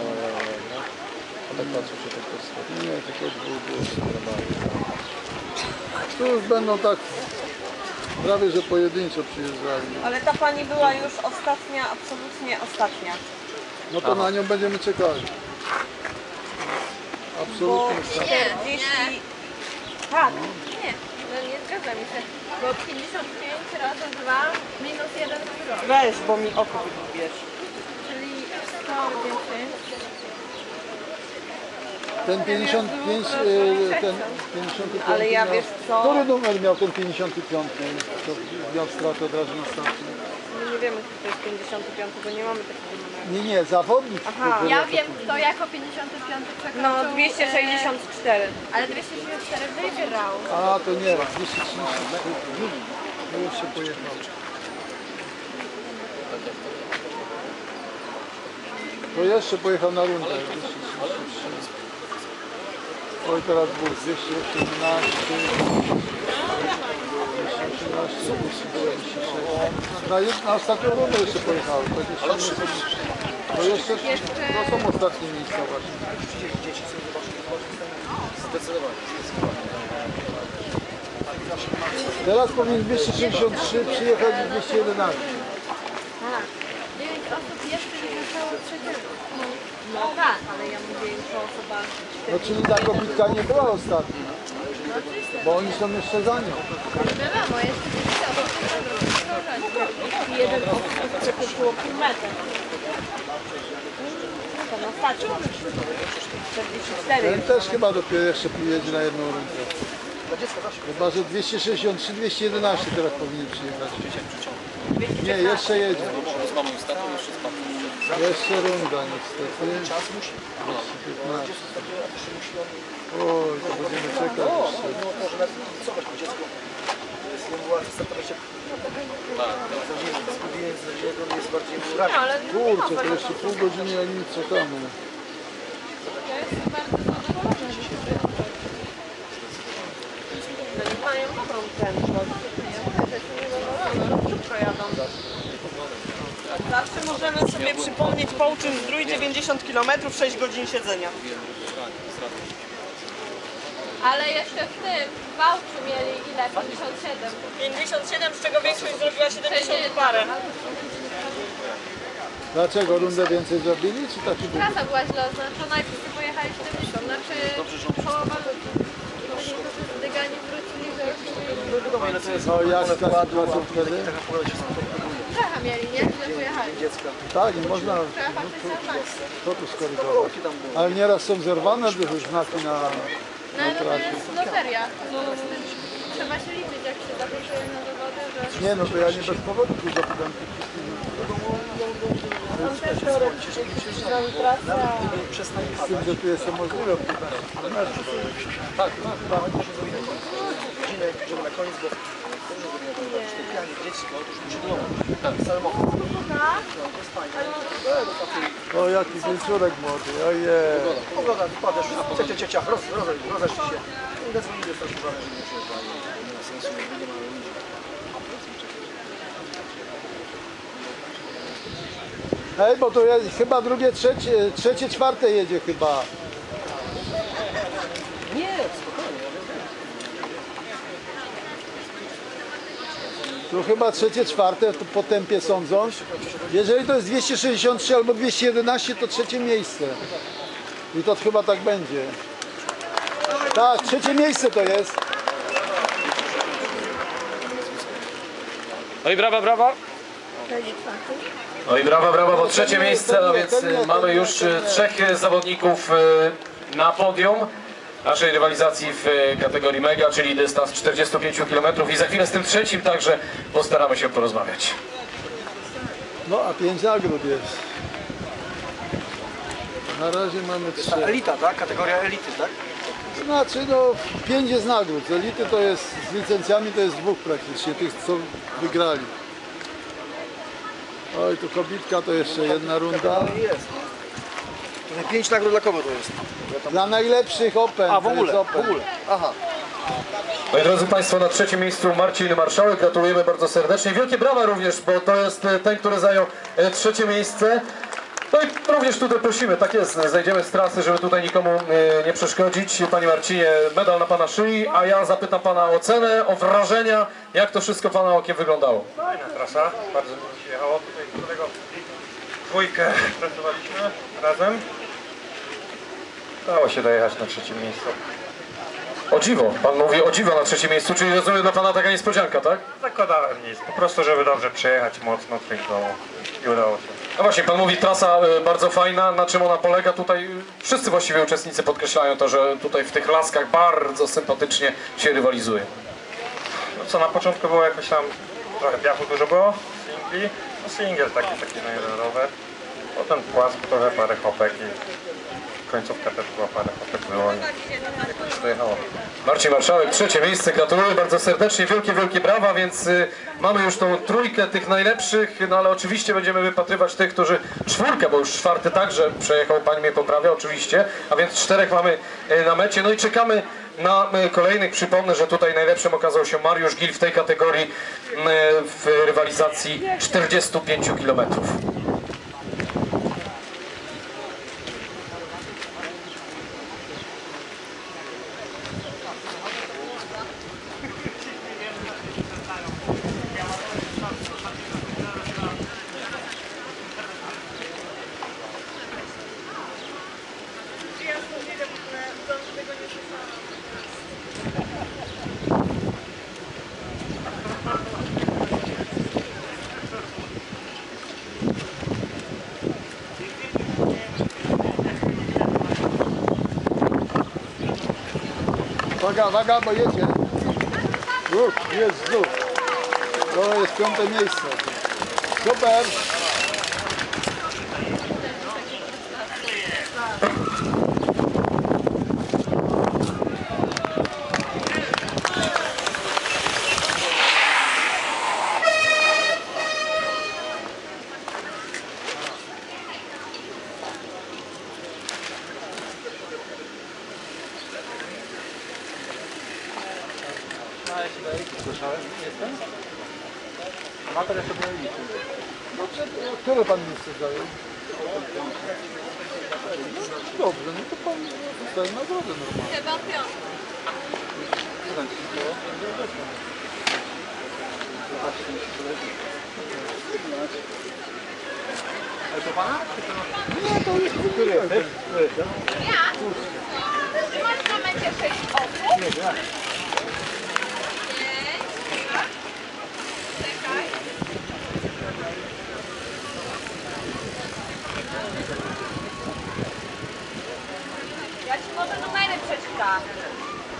A tak patrzę się tak to Nie, tylko dwóch było. Tu już będą tak prawie, że pojedynczo przyjeżdżali. Ale ta pani była już ostatnia, absolutnie ostatnia. No to na nią będziemy czekali. Bo Absolutnie ostatnia. 40... Tak. Nie, no nie zgadza mi się. Bo 55 razy 2 minus 1 wzrost. Weź, bo mi oko wybierz. Czyli 110. Ten 55, ten 55 Ale ja miał, wiesz co? Który numer miał ten 55? To miał stratę od razu na starcie. My nie wiemy, kto to jest 55, bo nie mamy takiego numeru. Nie, zawodnik. Aha. Ja wiem, kto jako 55 przekroczył. No 264. Ale 264 wygrał. A, to nie, 230. To już się pojechał. To jeszcze pojechał na rundę. 233. Oj, teraz był 218. 218. Na ostatnią rundę jeszcze pojechał. To jeszcze to są ostatnie miejsca właśnie. Teraz powinien 263 przyjechać 211. Tak. 9 osób jeszcze nie zostało trzeciego. No tak, ale ja mówię już o osobach. No czyli ta kobitka nie była ostatnia. Bo oni są jeszcze za nią. Wiadomo, jeszcze 10 osób. Jeden przekroczyło pół metra. To na stacie. 44. Ten też chyba dopiero jeszcze jedzie na jedną rundę. Chyba, że 263, 211 teraz powinien przyjechać. Nie, jeszcze jedzie. Jeszcze runda niestety. 215. Oj, to będziemy czekać jeszcze. Kurczę, to jeszcze pół godziny ja nic czekamy. Ja jestem bardzo zadowolona. No i mają dobrą prędkość. Szybko jadą. Zawsze możemy sobie przypomnieć Połczyn Zdrój 90 km, 6 godzin siedzenia. Ale jeszcze w tym w Wałczu mieli ile? 57. 57, z czego większość zrobiła 70 parę. Dlaczego? Rundę więcej zrobili, czy taki był? Trasa była źle oznaczona i wszyscy pojechali 70. Znaczy połowa ludzi. Dygani wrócili, że wiadomo ile to jest. No jak ta sytuacja wtedy? Taka pogoda się stąd produkuje. Czecha mieli, nie? Źle pojechali. Dziecka. Tak, nie można Czecha to tu skorygować. Ale nieraz są zerwane znaki na No ale to trasie. jest loteria. Trzeba się liczyć, jak się zapisuje na dowody, że... Nie no, to ja nie bez powodu tu zapytam. On też teoretycznie zrobił pracę, a... Z tym, że tu jest to możliwe. Tak, godzinę, żeby na koniec, bo spotkanie dziecko, to już musi domu. Tak, samochód. O, jaki wieczorek młody, ojej. Pogoda, wypadasz, ciach, rozejrzyj się. I zadzwonili straż pożarna, że nie przyjeżdżają. Nie ma sensu, nie ma ludzi. Ej, bo to jest chyba drugie, trzecie, czwarte jedzie chyba. Nie, spokojnie, ja wiem. Tu chyba trzecie, czwarte to po tempie sądząc. Jeżeli to jest 263 albo 211, to trzecie miejsce. I to chyba tak będzie. Tak, trzecie miejsce to jest. No i brawa, brawa. No i brawa, bo trzecie miejsce, no więc mamy już trzech zawodników na podium naszej rywalizacji w kategorii mega, czyli dystans 45 km i za chwilę z tym trzecim także postaramy się porozmawiać. No a 5 nagród jest. Na razie mamy 3. Elita, tak? Kategoria elity, tak? Znaczy no 5 jest nagród. Z elity to jest z licencjami to jest 2 praktycznie, tych co wygrali. Oj, tu kobitka to jeszcze jedna runda. Jest. 5 nagród dla kogo to jest? Dla najlepszych Open. A, w ogóle, to jest Open. w ogóle. Aha. No i drodzy Państwo, na trzecim miejscu Marcin Marszałek, gratulujemy bardzo serdecznie. Wielkie brawa również, bo to jest ten, który zajął trzecie miejsce. No i również tutaj prosimy, tak jest, zejdziemy z trasy, żeby tutaj nikomu nie przeszkodzić. Panie Marcinie, medal na Pana szyi, a ja zapytam Pana o cenę, o wrażenia, jak to wszystko Pana okiem wyglądało. Fajna trasa, bardzo mi się jechało. Tutaj którego dwójkę pracowaliśmy razem. Dało się dojechać na trzecim miejscu. O dziwo, Pan mówi o dziwo na trzecim miejscu, czyli rozumiem dla Pana taka niespodzianka, tak? Zakładałem nic, po prostu żeby dobrze przejechać mocno trinkowo i udało się. No właśnie, Pan mówi trasa bardzo fajna, na czym ona polega? Tutaj wszyscy właściwie uczestnicy podkreślają to, że tutaj w tych laskach bardzo sympatycznie się rywalizuje. No co, na początku było jakoś tam trochę piachu dużo było, singli, no singiel taki na jeden rower. Potem płasko, trochę parę hopek i końcówka też była, parę hopek było i jakoś się dojechało. Marcin Marszałek, trzecie miejsce, gratuluję bardzo serdecznie, wielkie brawa, więc mamy już tą trójkę tych najlepszych, no ale oczywiście będziemy wypatrywać tych, którzy czwórkę, bo już czwarty także przejechał, Pani mnie poprawia oczywiście, a więc 4 mamy na mecie, no i czekamy na kolejnych. Przypomnę, że tutaj najlepszym okazał się Mariusz Gil w tej kategorii w rywalizacji 45 km. Uwaga, bo jedzie. Jest znów. To jest 5. miejsce. Super. Które Pan miejsce zajął? Dobrze, no to Pan dostaje nagrodę normalnie. Chyba piąty. Ale to Pana? Nie, to jest który? Ja? Ty masz na mecie 6 osób? 5.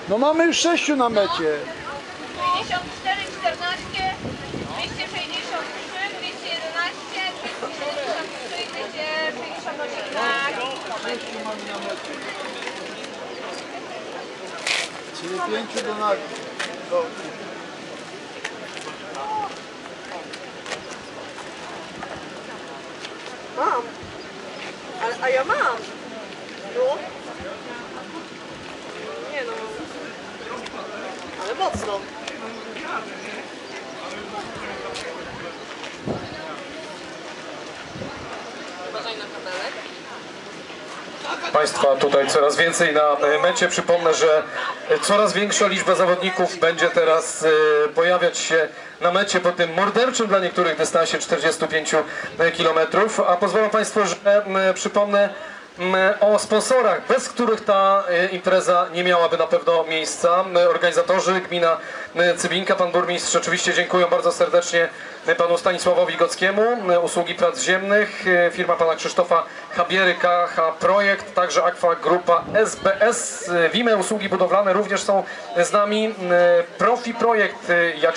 No mamy już 6 na mecie. 54, 14, 263, 211, 273 i 258 na kilometr. Czyli 5 do nagi. Mam. A ja mam. No. Nie no. Ale mocno. Uważaj na kabelek. Państwa tutaj coraz więcej na mecie. Przypomnę, że coraz większa liczba zawodników będzie teraz pojawiać się na mecie po tym morderczym dla niektórych dystansie 45 km. A pozwolą Państwo, że przypomnę o sponsorach, bez których ta impreza nie miałaby na pewno miejsca. Organizatorzy, gmina Cybinka, pan burmistrz, oczywiście dziękuję bardzo serdecznie panu Stanisławowi Gockiemu, usługi prac ziemnych, firma pana Krzysztofa Habiery, KH Projekt, także Aqua Grupa SBS, Wime usługi budowlane również są z nami, Profi Projekt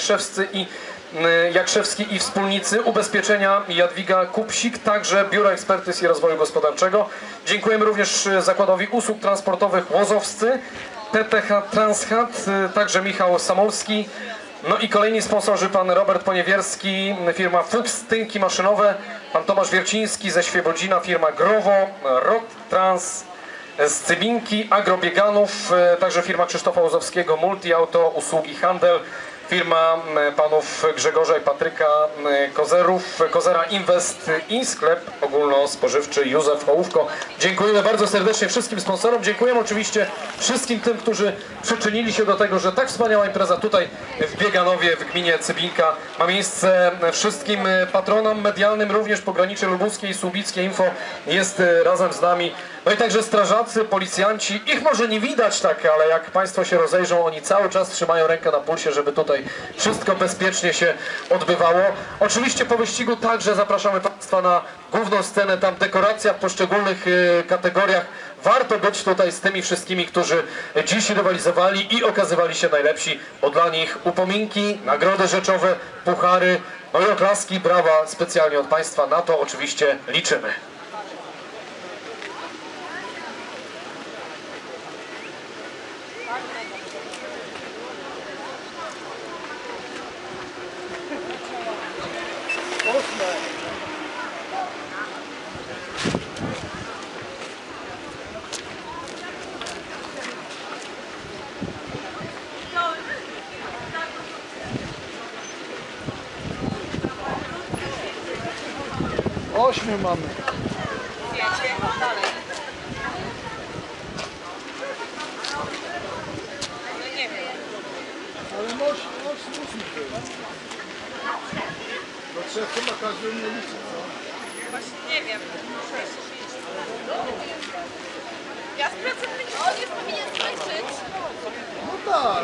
Jakrzewski i wspólnicy, ubezpieczenia Jadwiga Kupsik, także Biuro Ekspertyz i Rozwoju Gospodarczego. Dziękujemy również Zakładowi Usług Transportowych Łozowscy, PTH Transhat, także Michał Samolski. No i kolejni sponsorzy, pan Robert Poniewierski, firma Fuchs Tynki Maszynowe, pan Tomasz Wierciński ze Świebodzina, firma Growo, Rod Trans z Cybinki, Agrobieganów, także firma Krzysztofa Łozowskiego, Multi Auto, Usługi Handel, firma panów Grzegorza i Patryka Kozera Invest i sklep ogólnospożywczy Józef Hołówko. Dziękujemy bardzo serdecznie wszystkim sponsorom. Dziękujemy oczywiście wszystkim tym, którzy przyczynili się do tego, że tak wspaniała impreza tutaj w Bieganowie, w gminie Cybinka ma miejsce. Wszystkim patronom medialnym, również Pogranicze Lubuskie i Słubickie Info jest razem z nami. No i także strażacy, policjanci, ich może nie widać tak, ale jak Państwo się rozejrzą, oni cały czas trzymają rękę na pulsie, żeby tutaj wszystko bezpiecznie się odbywało. Oczywiście po wyścigu także zapraszamy Państwa na główną scenę, tam dekoracja w poszczególnych kategoriach. Warto być tutaj z tymi wszystkimi, którzy dziś rywalizowali i okazywali się najlepsi, bo dla nich upominki, nagrody rzeczowe, puchary, no i oklaski, brawa specjalnie od Państwa, na to oczywiście liczymy. Ośmiu mamy. Wiecie, dalej. No nie wiem. Ale ósmy był. Do trzech chyba każdy nie liczy, co? Właśnie nie wiem. Ja sprawdzę, on już powinien skończyć. No tak.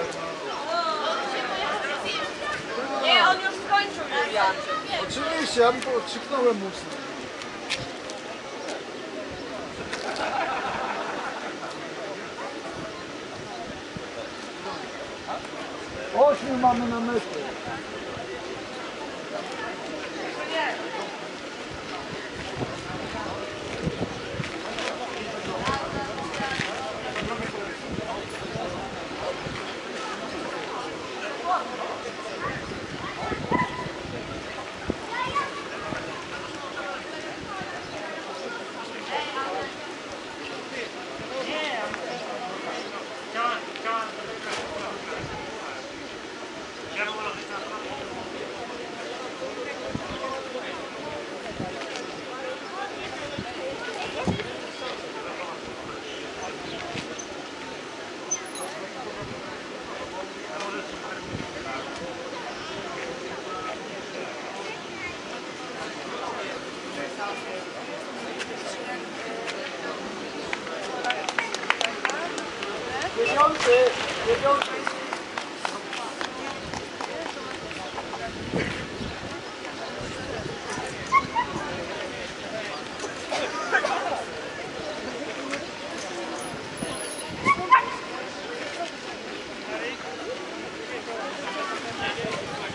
Nie, on już skończył, Julian. Oczywiście, ja bym krzyknąłem ósmy. Ośmiu mamy na mecie. Dziewiąty.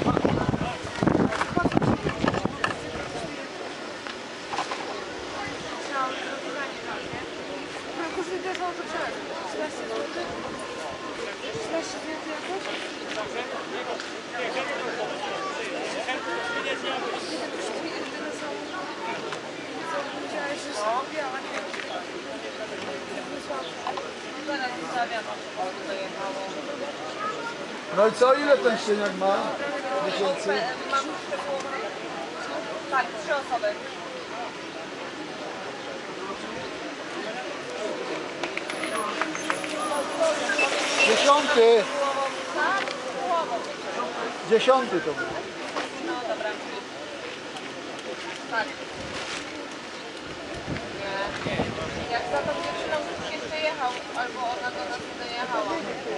Koszulkę są to przeleć. 13 zł. 13 zł jakoś? Widziałeś, że są biała, nie? Zaraz zostawiam, dojechało. No i co, ile ten szczeniak ma miesięcy? Mam tak, 3 osoby. Dziesiąty. 10 to był. No dobra. Tak. Nie. Jak za tą dziewczyną ktoś jeszcze jechał, albo ona do nas nie dojechała.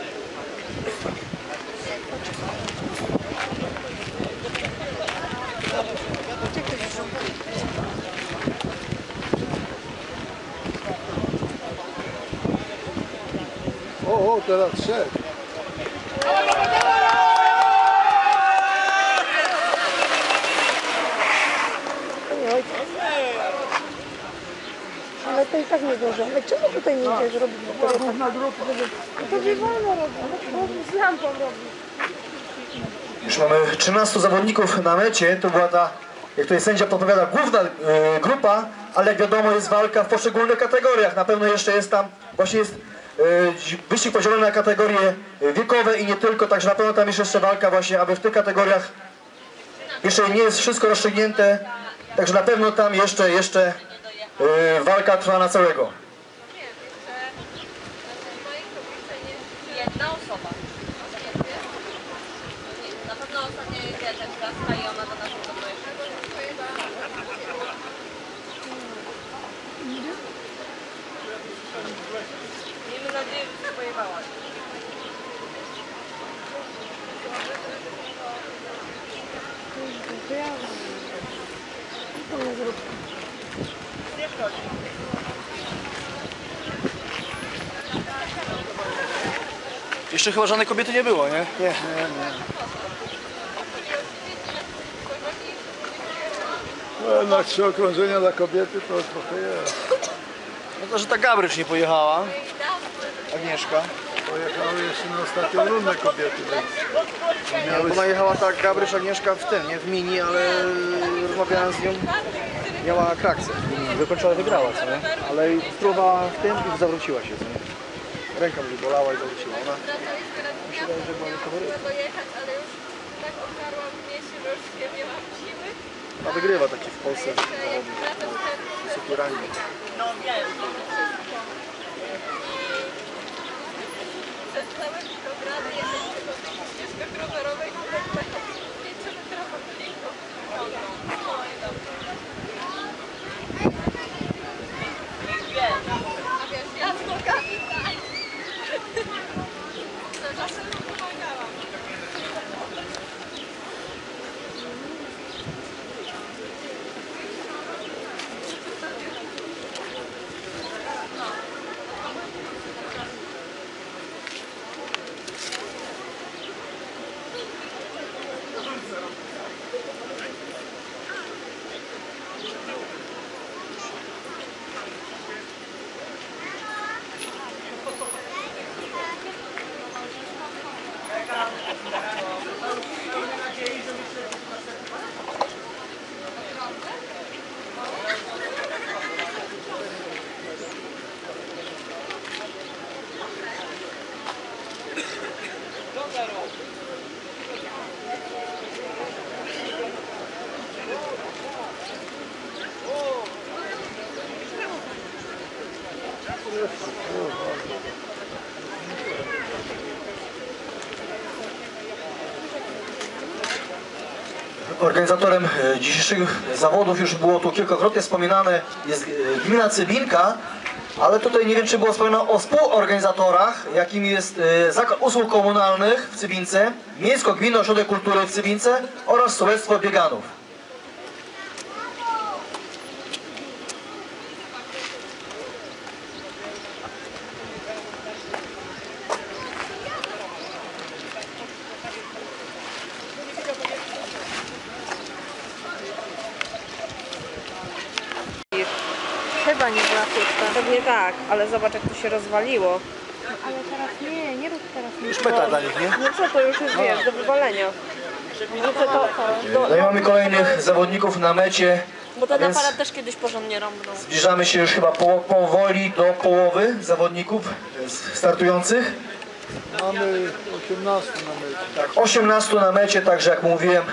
O, teraz szedł. Ale to i tak nie dużo. Ale czemu tutaj nie idziesz robić? To nie wolno robić. Z lampą robić. Już mamy 13 zawodników na mecie, to była ta, jak tutaj sędzia podpowiada, główna grupa, ale jak wiadomo jest walka w poszczególnych kategoriach. Na pewno jeszcze jest tam, właśnie jest wyścig podzielony na kategorie wiekowe i nie tylko, także na pewno tam jest jeszcze walka właśnie, aby w tych kategoriach jeszcze nie jest wszystko rozstrzygnięte, także na pewno tam jeszcze walka trwa na całego. Jedna osoba. Na pewno ostatnio jest jadeczka, a i ona do nas dojechała. Miejmy nadzieję, że się pojechała. Nie wchodzi. Jeszcze chyba żadnej kobiety nie było, nie? Nie. No, jednak 3 okrążenia dla kobiety to trochę jest. No to, że ta Gabrycz nie pojechała. Agnieszka. Pojechały jeszcze na ostatnią rundę kobiety. Nie, ona jechała tak Gabrycz, Agnieszka w tym, nie? W mini, ale rozmawiałem z nią. Miała krakcję. Wykończyła, wygrała, co nie? Ale spróbowała w tym i zawróciła się, co nie? Ręka mi bolała i zawróciła. Ona mi się wydaje, że była niefaworytna. Dojechać, ale już tak ogarłam mnie się, że już nie mam siły. Ona wygrywa taki w Polsce wysoki rangi. No wiem. Przez całe programy jestem tylko w tej ścieżkach rowerowej, które taką 5-metrową linką. Oj, dobrze. Wiem. A wiesz, ja z nogami, tak. To czasem pomagałam. Organizatorem dzisiejszych zawodów, już było tu kilkakrotnie wspominane, jest gmina Cybinka, ale tutaj nie wiem, czy było wspomniane o współorganizatorach, jakim jest Zakład Usług Komunalnych w Cybince, Miejsko-Gminny Ośrodek Kultury w Cybince oraz Sołectwo Bieganów. chyba nie była pusta. Pewnie tak, ale zobacz jak to się rozwaliło. Ale teraz nie rób teraz nic. Już meta dla nich, nie? No co, to już jest, wiesz, do wywalenia. Wrzucę to, No i mamy kolejnych zawodników na mecie. Bo ten Więc aparat też kiedyś porządnie rąbnął. zbliżamy się już chyba powoli do połowy zawodników startujących. Mamy 18 na mecie. Tak, 18 na mecie, także jak mówiłem,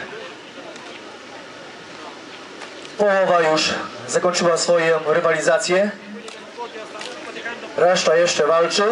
połowa już zakończyła swoją rywalizację. Reszta jeszcze walczy.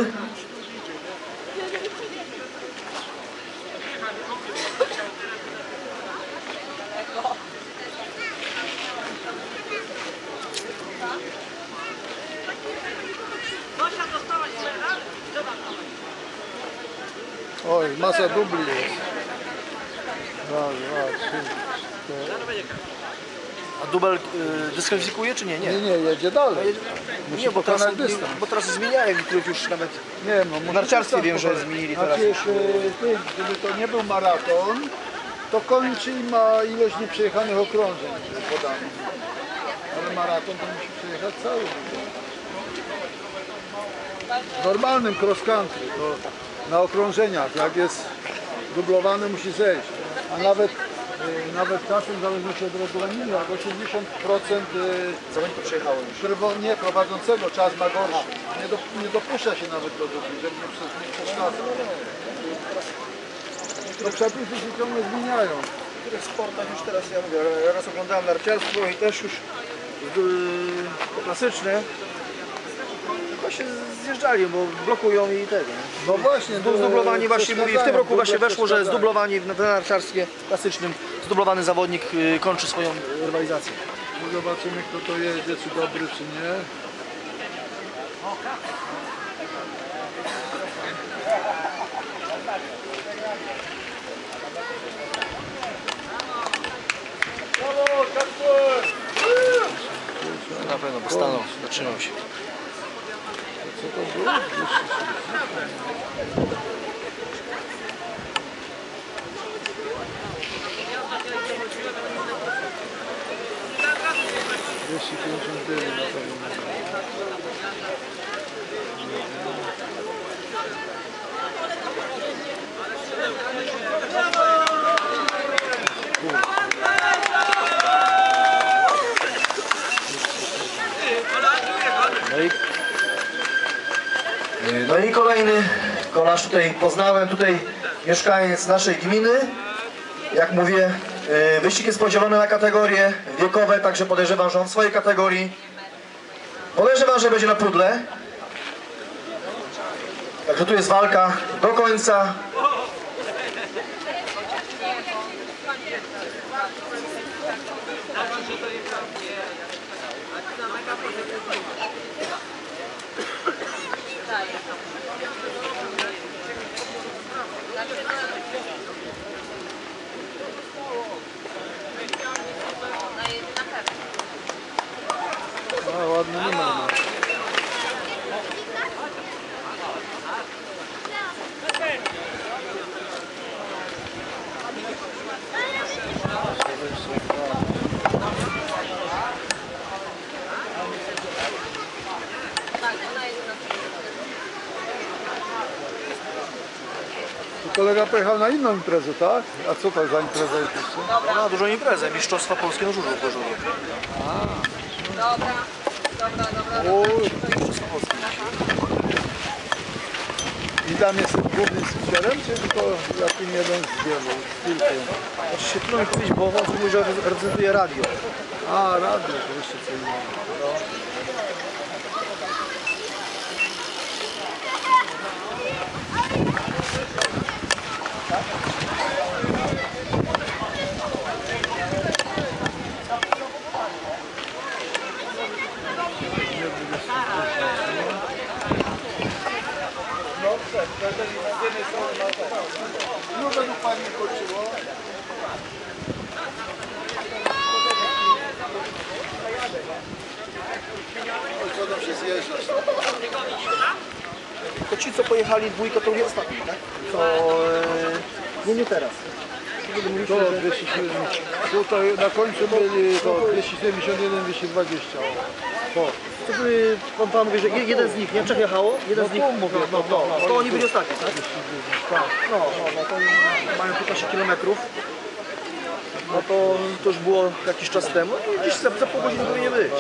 Oj, masa dubli jest. Raz, dwa, trzy, cztery. A dubel dyskwalifikuje czy nie? Nie, jedzie dalej. Musi Nie, bo teraz, pokonać dystans. bo teraz zmieniają niektórych już nawet. Nie, no, W narciarstwie wiem, że zmienili teraz. Znaczy, gdyby to nie był maraton, to kończy i ma ilość nieprzejechanych okrążeń podanych. Ale maraton to musi przejechać cały. W normalnym cross country to na okrążeniach, jak jest dublowany, musi zejść. A nawet czasem, w zależności od regulaminu, jak 80% Zawodników przejechało już. nie prowadzącego czas ma gorszy. Nie dopuszcza się nawet do dupli, żeby nie przeszkadzać. Te przepisy się ciągle zmieniają. W których sportach już teraz, ja mówię, raz oglądałem narciarstwo i też już klasyczne. Chyba się zjeżdżali, bo blokują i tego. No właśnie, Zdublowanie właśnie, mówię, w tym roku właśnie weszło, że zdublowanie na narciarstwie klasycznym, zdublowany zawodnik kończy swoją rywalizację. No zobaczymy, kto to jedzie, czy dobry, czy nie. Na pewno, bo stanął, zatrzymał się. Co to było? 259 na pewno. No i kolejny kolarz tutaj poznałem, tutaj mieszkaniec naszej gminy. Jak mówię, wyścig jest podzielony na kategorie wiekowe, także podejrzewam, że on w swojej kategorii. Podejrzewam, że będzie na pudle. Także tu jest walka do końca. A, ładny numer ma. Tu kolega pojechał na inną imprezę, tak? A co to za impreza jest jeszcze? Na dużą imprezę, Mistrzostwa Polskie na żużlu w Gorzowie. Dobra. Oj. I tam jest głównym spicielem, czy tylko jakim jeden z wielu? Tylko. Znaczy się trudno mi powiedzieć, bo on mówi, że reprezentuje radio. A, radio, to jeszcze co innego. No według pani kończyło. Oj, co tam się zjeżdżasz? To ci, co pojechali dwójkę, to nie ostatni, tak? To nie teraz. To 270. Tutaj na końcu byli to 271, 220. O. pan mówi, że jeden z nich, nie? Trzech jechało, jeden z nich, to oni byli ostatni, tak? No, to oni mają 15 km. No to już było jakiś czas temu i gdzieś za pół godziny powinien być.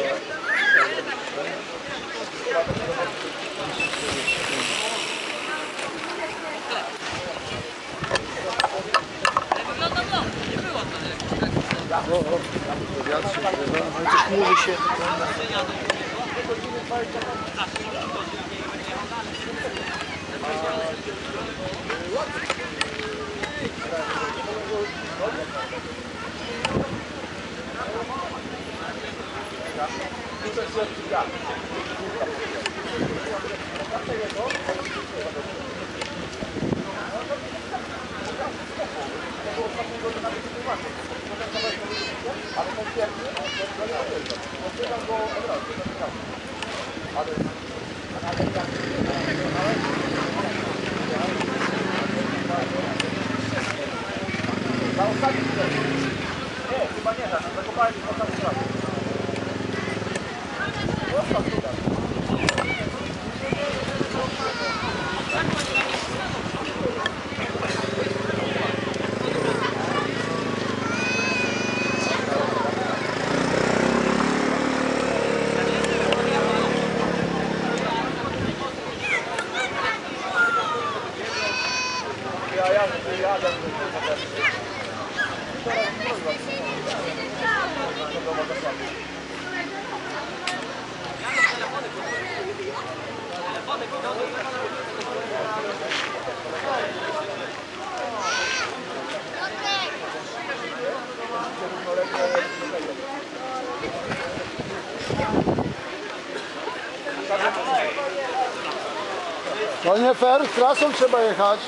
Coś chmurzy się. To nie fair, trasą trzeba jechać.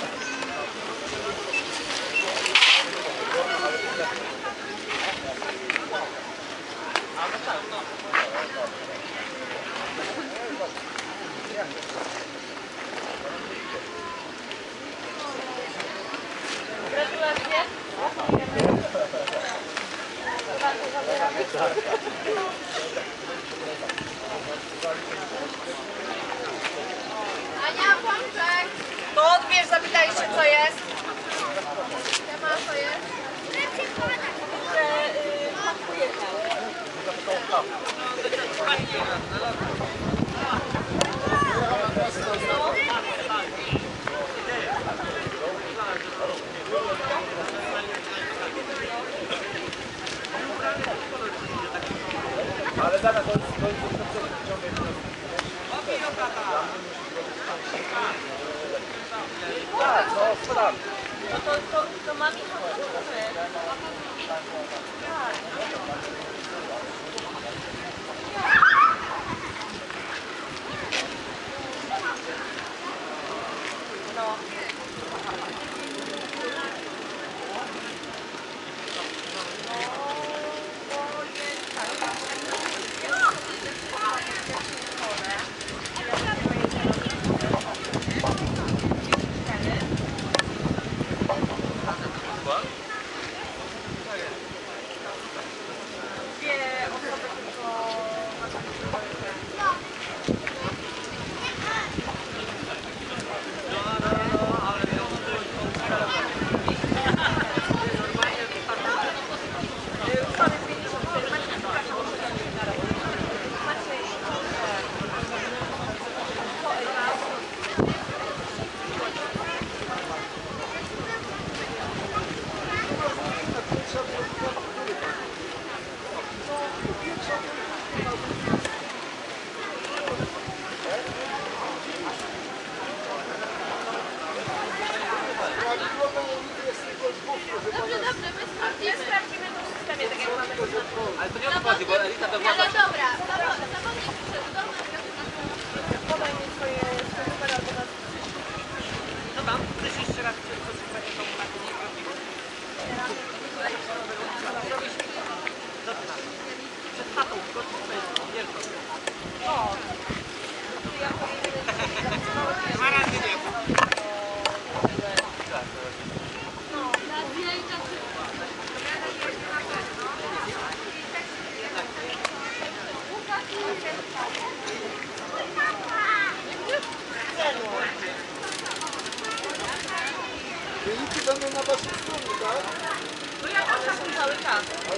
Gratulacje. Ania, Pączek! To odbierz, zapytaj się, co jest. Siema, co jest? Że pan pojechał. Ale zaraz, to jest tak, no sprawdź. To mam ich Ale to nie o to chodzi, bo Elita we Włoszech... Ale dobra, zawodnik przyszedł do nas. Podaj mi swoje numery albo nazwy. No tam, chcesz jeszcze raz coś będzie to na nie robić. Przed chatą, tylko wielką. O! Dwa razy nie. Łukasz,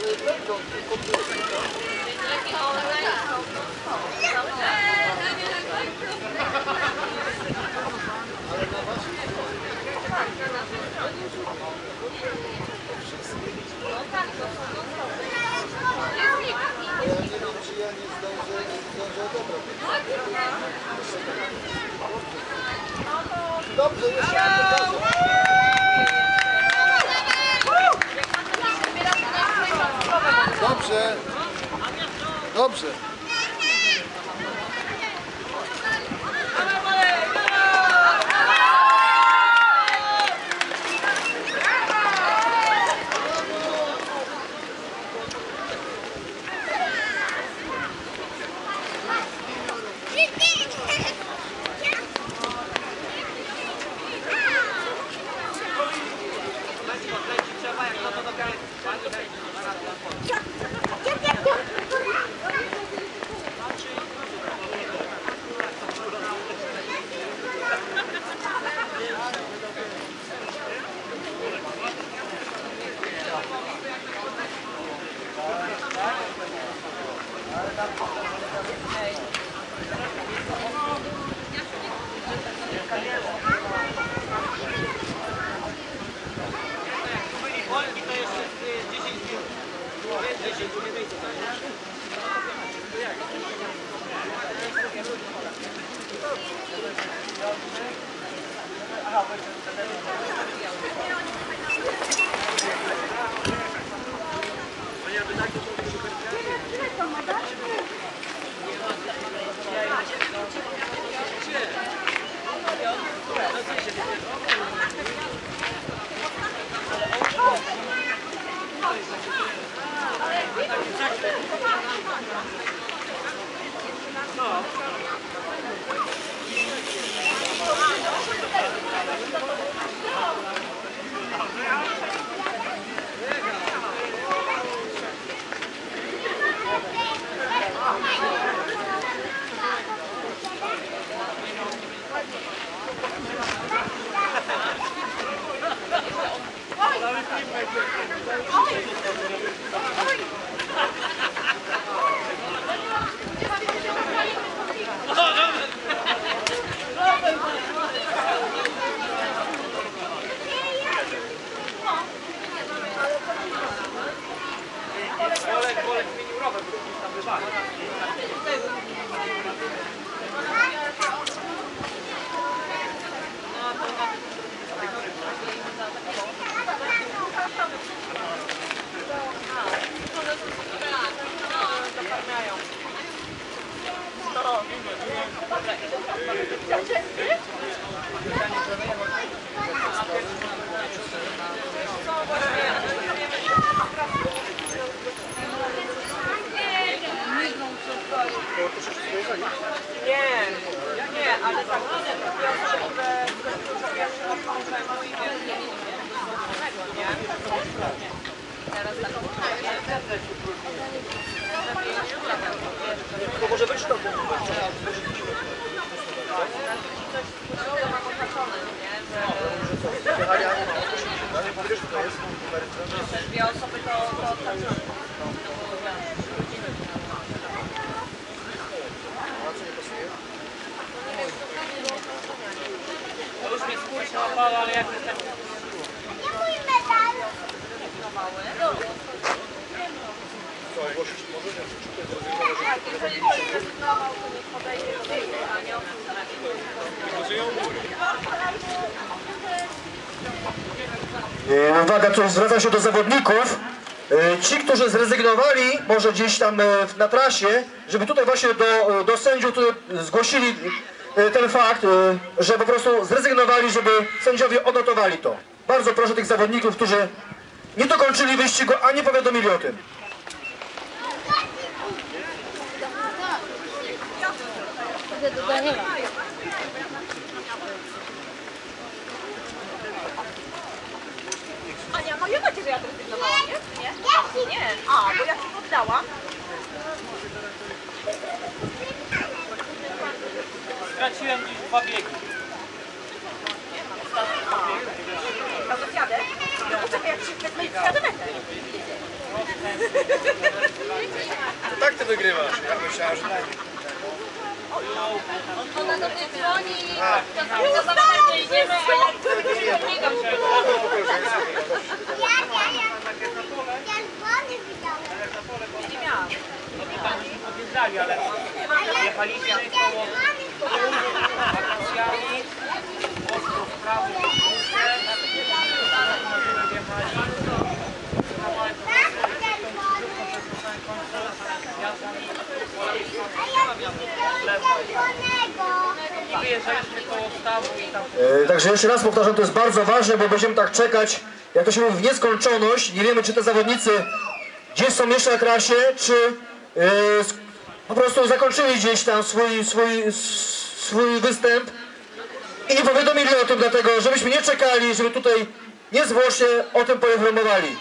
Dobrze, jeszcze raz pokażę. Dobrze. Dobrze. Nie, ale tak, dwie osoby, które pierwszy raz małżeństwo i nie? Teraz tak. To może być to. Dwie osoby to odtaczyły. Już mnie skurcz napało, ale jak to tak... Jeżeli ktoś zrezygnował, to niech podejdzie do tej pytania. Uwaga, tu zwraca się do zawodników. Ci, którzy zrezygnowali, może gdzieś tam na trasie, żeby tutaj właśnie do sędziów zgłosili ten fakt, że po prostu zrezygnowali, żeby sędziowie odnotowali to. Bardzo proszę tych zawodników, którzy nie dokończyli wyścigu, a nie powiadomili o tym. Ania, no ja macie, że ja zrezygnowałam, nie? Nie? Nie. A, bo ja się poddałam. Straciłem dziś 2 biegi. To zjadę? Poczekaj, jak się wezmę i zjadę metę. wygrywasz. Ja myślałem, że tak. Ona do mnie dzwoni i czasami do zobaczenia idziemy, a ja biegam. Nie miałam. Podjeżdżali, ale jechaliśmy koło wakacjami, ostro w prawo, w górce, i wyjeżdżaliśmy koło stawu i tam... Także jeszcze raz powtarzam, to jest bardzo ważne, bo będziemy tak czekać, jak to się mówi, w nieskończoność. Nie wiemy, czy te zawodnicy gdzieś są jeszcze na trasie, czy po prostu zakończyli gdzieś tam swój występ i nie powiadomili o tym, dlatego żebyśmy nie czekali, żeby tutaj niezwłocznie o tym poinformowali.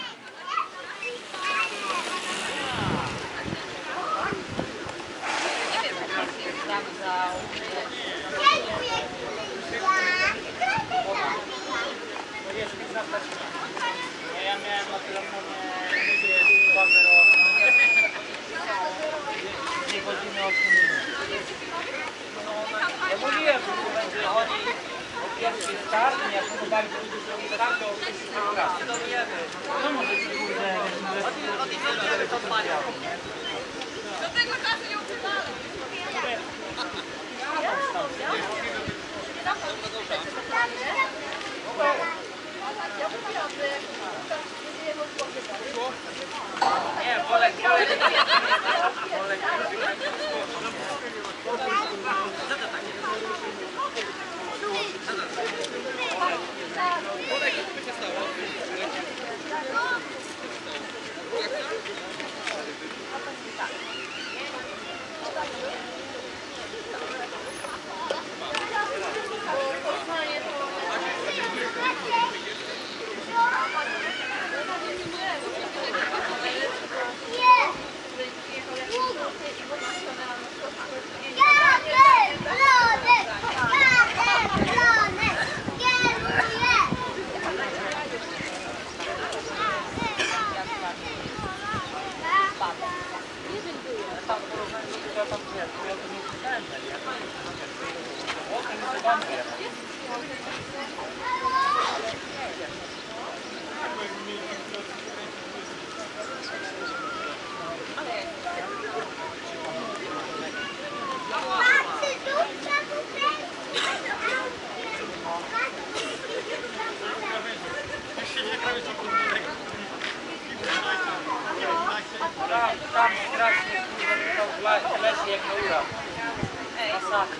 Ja miałem na telefonie 2 godziny 8 minut. Ja mówiłem, że będzie chodzi o pierwszy start, jak próbowali to start, to no może Do tego czasu ją wydałem. Nie, Bolek. Tam strasznie lesie jak na ura. Masakra.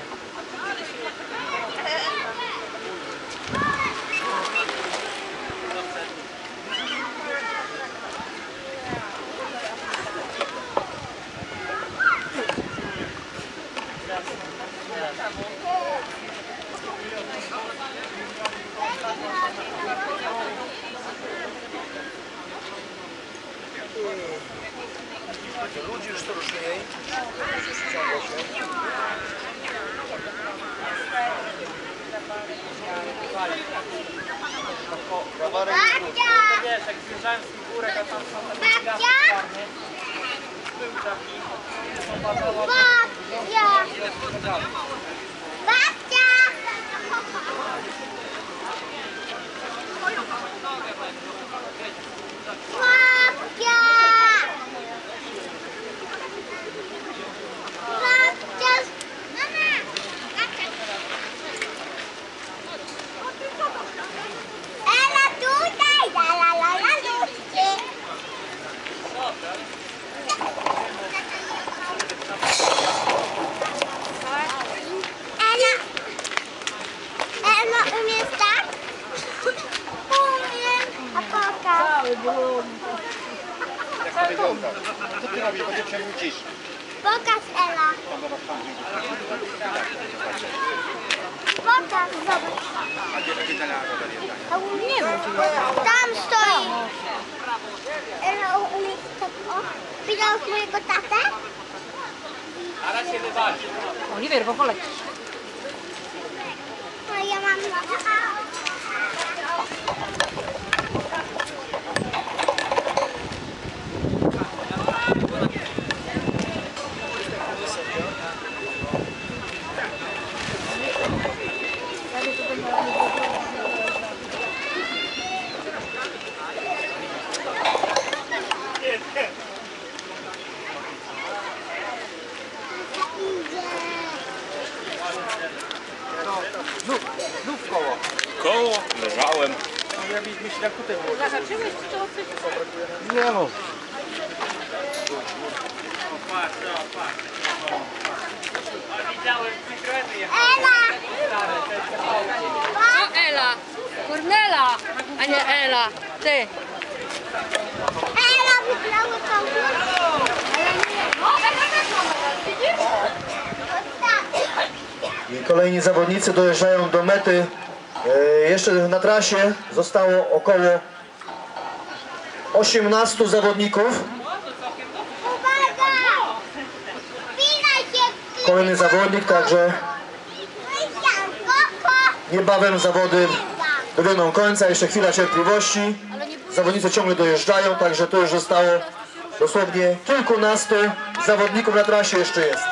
Ludzi już coraz mniej. Wiesz, jak zjeżdżałem z górek, a tam są takie gwiazdy czarne, był taki, są bazowo... Jak to wygląda? Co ty robisz? Będzie przejmuj ciszę. Pokaż, Ela. Pokaż, zobacz. A gdzie będzie dalej? Nie wiem. Tam stoi. Ela, widziałeś mojego tatę? A raz się wywali. Oliwier, bo polecisz. No ja mam... Jak tutaj było? Zahaczyłeś czy to coś? Nie no. Widziałem, mikrofony O, Ela! Kornela! A nie Ela! Ty! Ela wygrały konkurs. I kolejni zawodnicy dojeżdżają do mety. Jeszcze na trasie zostało około 18 zawodników. Uwaga! Wspinaj się! Kolejny zawodnik, także niebawem zawody dobiegną końca. Jeszcze chwila cierpliwości. Zawodnicy ciągle dojeżdżają, także to już zostało dosłownie kilkunastu zawodników na trasie jeszcze jest.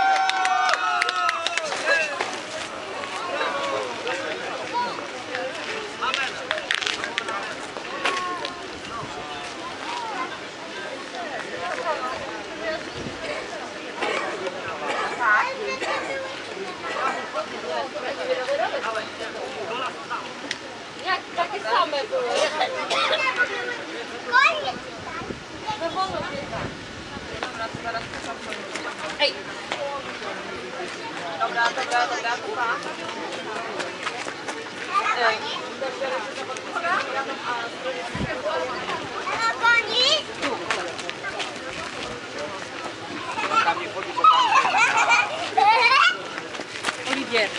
Jak takie same były? No wolno biegać. Dobra, to zaraz Ej! Dobra, to pa. Ela goni? Oliwier!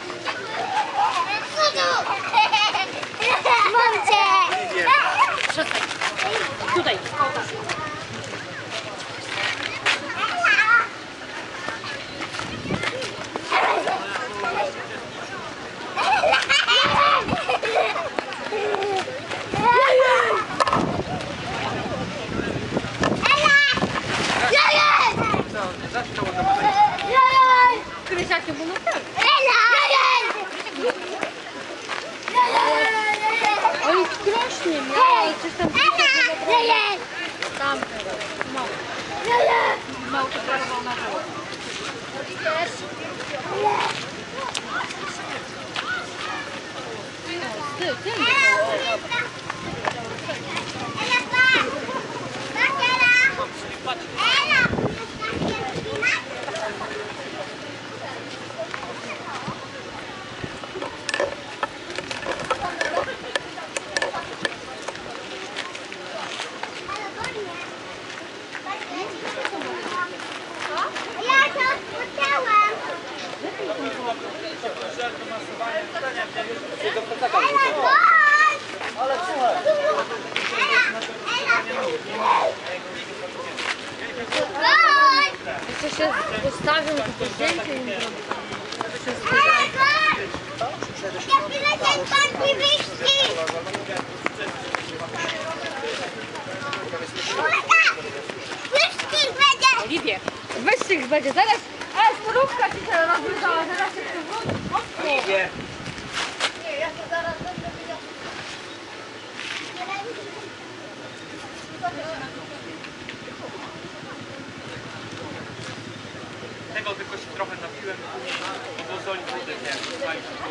Mam cię! Przestań! Tutaj! Krysiakie, bo no tak! Oj, strasznie miał! Coś tam tam! Mało to prawował na dół. Ty, jeszcze się postawią, to zdjęcie im zrobią. Oliwie, wyścig będzie, zaraz, ale sporówka ci się rozwiązała, zaraz się tu Oliwie. Nie, ja to zaraz będę widział. Tego tylko się trochę napiłem, bo zoli wody, nie?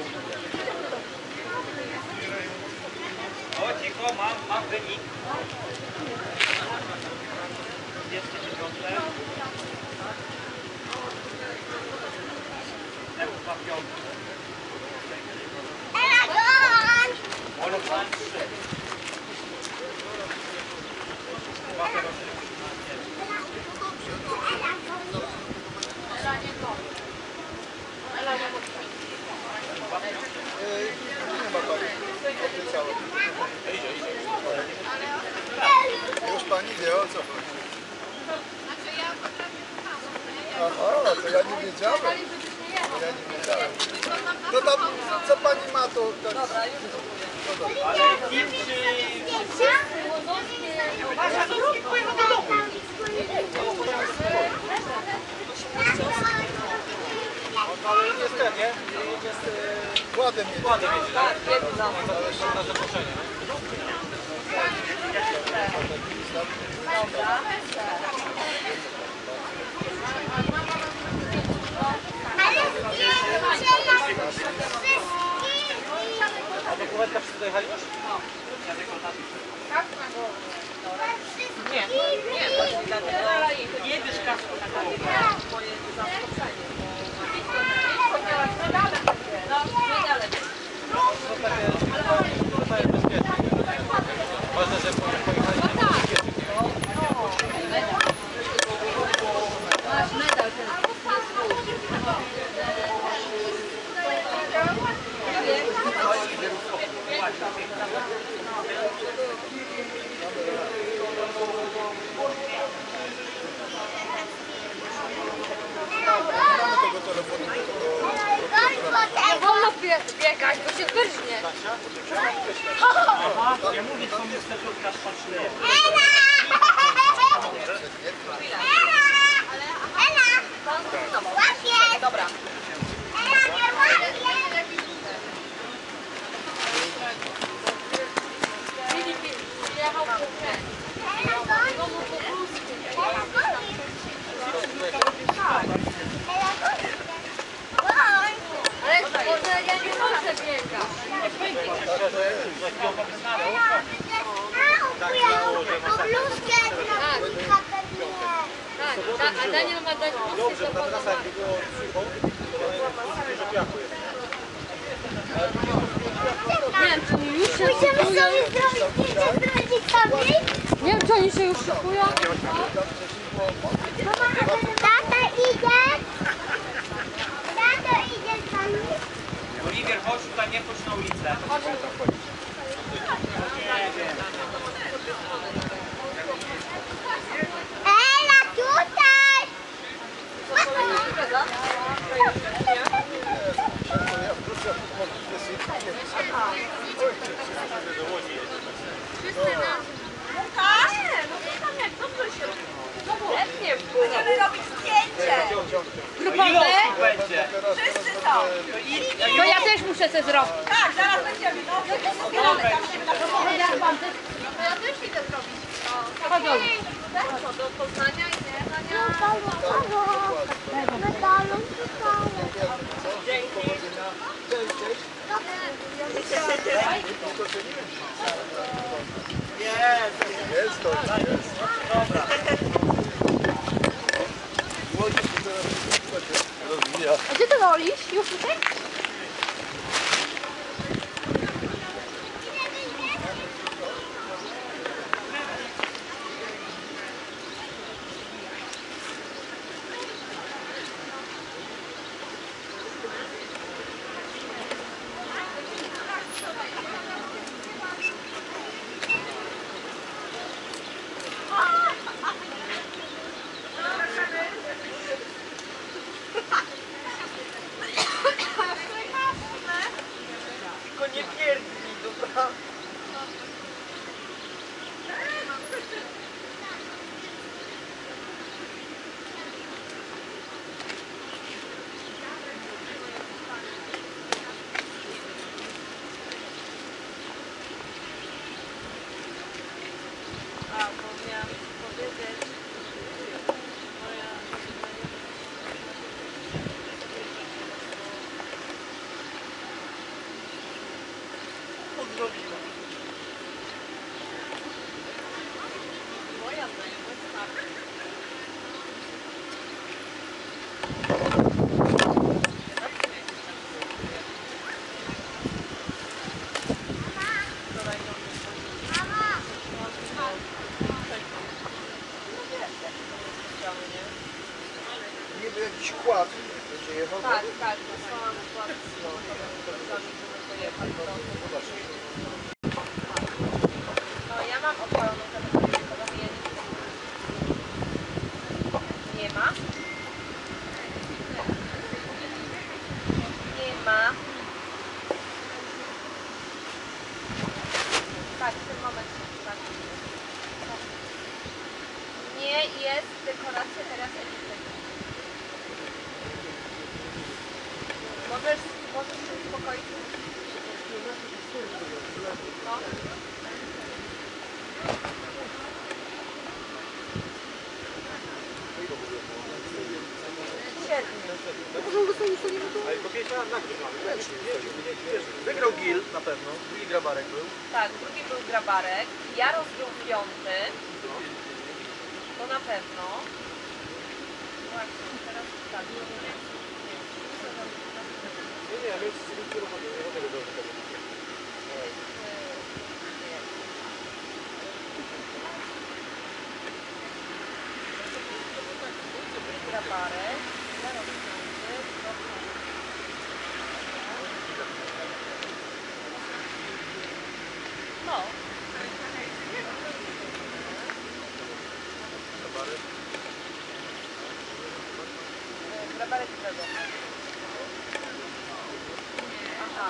O, cicho, mam wynik. 29. F2 piątki. Olo 2, 3. Już pani wie, o co chodzi. Aha, to ja nie wiedziałem. Ja nie wiedziałem. To tam, co pani ma, to... Dobra, już. Ale kim czy... Wasza drugi pływa do domu. Ale jest ten, nie? Jest Ładem jedzie. ładnie jedzie, tak? Na zaproszenie. A do Kuwetka wszyscy dojechali już? Nie, właśnie dlatego nie bierz kasku na głowę. Moje zaskoczenie. Ważne, że Masz medal ten. Nie wolno biegać, bo się wyrżnie. Aha, ja mówię, co mi steczątka szpaczny. Dobra. Jechał po ale może ja nie muszę biegać. Tak, a Daniel ma dać mocny zapadowany. Nie wiem, czy oni już się szykują. Nie wiem, czy oni się już szykują. Tata idzie. Tata idzie z nami. Oliwier, chodź tutaj, nie chodź na ulicę. Ela, tutaj! Łukasz? No tam jak dobrze się lepnie w górę. Będziemy robić zdjęcie. Ile osób będzie? Wszyscy są. To ja też muszę coś zrobić. Tak, zaraz będziemy. No, zbieramy tam się na To ja też idę zrobić. Co, do Poznania i do Poznania? A gdzie ty wolisz? Już tutaj? Tylko nie pierdnij, dobra? A, bo miałam powiedzieć. Pozdrowiła. Moja znajoma. Niby jakiś kład będzie jechał. Tak, tak, wysłałam układ z żeby pojechać do... No ja mam opaloną telefonię, tylko ja nie ma. Nie ma. Tak, w tym momencie. Tak. Nie jest dekoracja teraz elity. Możesz się uspokoić? No. 7. Ale kobieta nagrywał. Wygrał Gil na pewno, drugi Grabarek był. Tak, drugi był Grabarek, Jaros był 5. To na pewno. Właśnie, teraz tak. Nie, ale jest z kierowany, nie mogę go do tego. Grabarek, Jaros 5. No. Grabarek którego? Aha.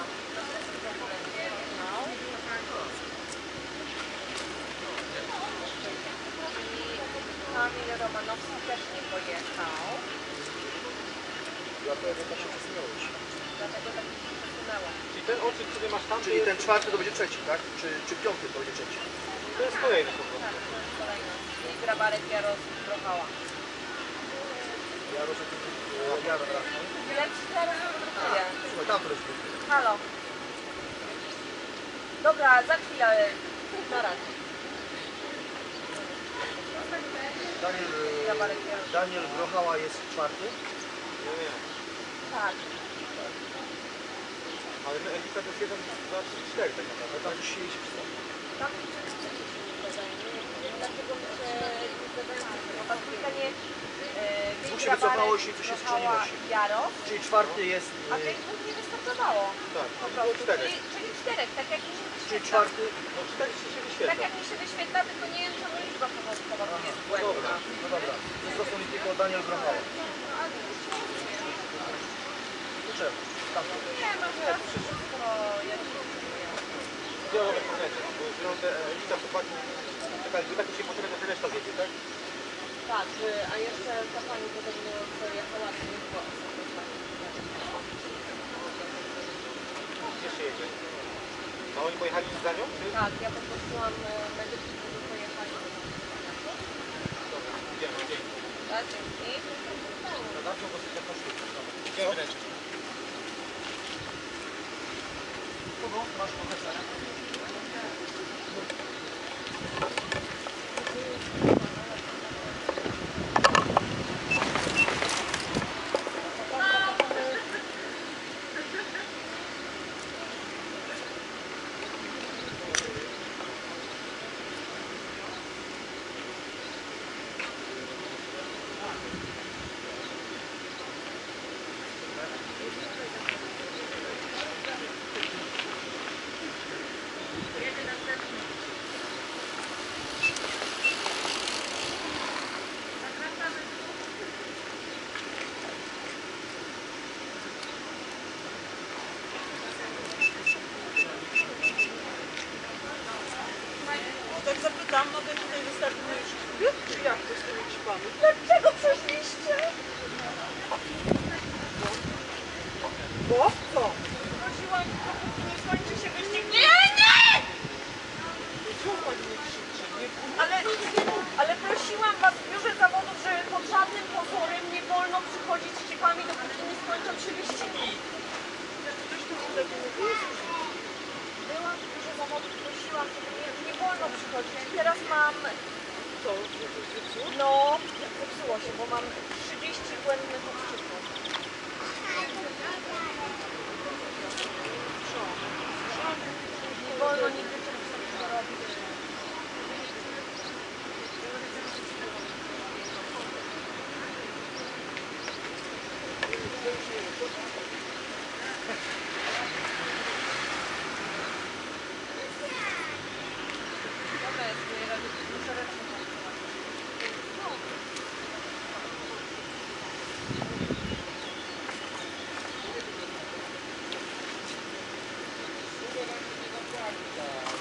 I Kamil Romanowski też nie pojechał. Dlatego to się przesunąłeś. Dlatego tak się przesunęło. Czyli ten oczy, który masz tam, czyli ten czwarty to będzie trzeci, tak? Czy piąty to będzie trzeci? To jest kolejny po prostu. Tak, to jest kolejny. I Grabarek Jaros Brochała. Jaros raz. Ile ci teraz produkuje? Słuchaj, tam to jest. Halo. Dobra, za chwilę. Na razie. Daniel Brochała jest czwarty? Nie. Tak. Ale my Elika to jest 1, 2, 3, 4 tak naprawdę. Tam już się jeździ przy sobie. Tam dlaczego my się bo ta trójka nie... Dwóch się wycofało się i coś się skrzeniło się. Jaros. Czyli czwarty jest... A tych dwóch nie wystartowało. Tak, po prostu. czterech. Czyli 4, tak jak mi się wyświetla. Czyli czwarty... No 4 się wyświetla. Tak jak mi się wyświetla, tylko nie wiem czemu liczba początkowa tu jest błędna. Dobra, no dobra. To są tylko Daniel Brochała. To czemu? Tam to Nie, no teraz wszystko ja ci mówię. Działamy w internecie, bo te Elika chłopaki... Tak się potem to reszta wiedzie, tak? Tak, a jeszcze ta pani podobno pojechała, to nie była osoba. Jeszcze jedzie. A oni pojechali za nią, czy? Tak, ja poprosiłam medyków, żeby pojechali. Dobra, idziemy, dzięki. Tak, dzięki. Zadawczą go sobie poszli. Idziemy ręcznie. Kogo masz profesora? Tak zapytam, no to tutaj wystartujesz. Czy jak to z tymi cipami? Dlaczego przeszliście? Bo? Co? Prosiłam, dopóki nie skończy się wyścig. Nie, nie! Czemu pani nie krzyczy? Ale prosiłam was w biurze zawodów, że pod żadnym pozorem nie wolno przychodzić z cipami, dopóki nie skończą się wyścigi. Ktoś tu mi tak mówi? Byłam w biurze zawodów, prosiłam, żeby nie wolno przychodzić. Teraz mam... Co? No, zepsuło się, bo mam 30 błędnych odczytów. Nie wolno nigdy czegoś takiego robić. Dobra, jest moje rady, muszę ręcznie pracować. No.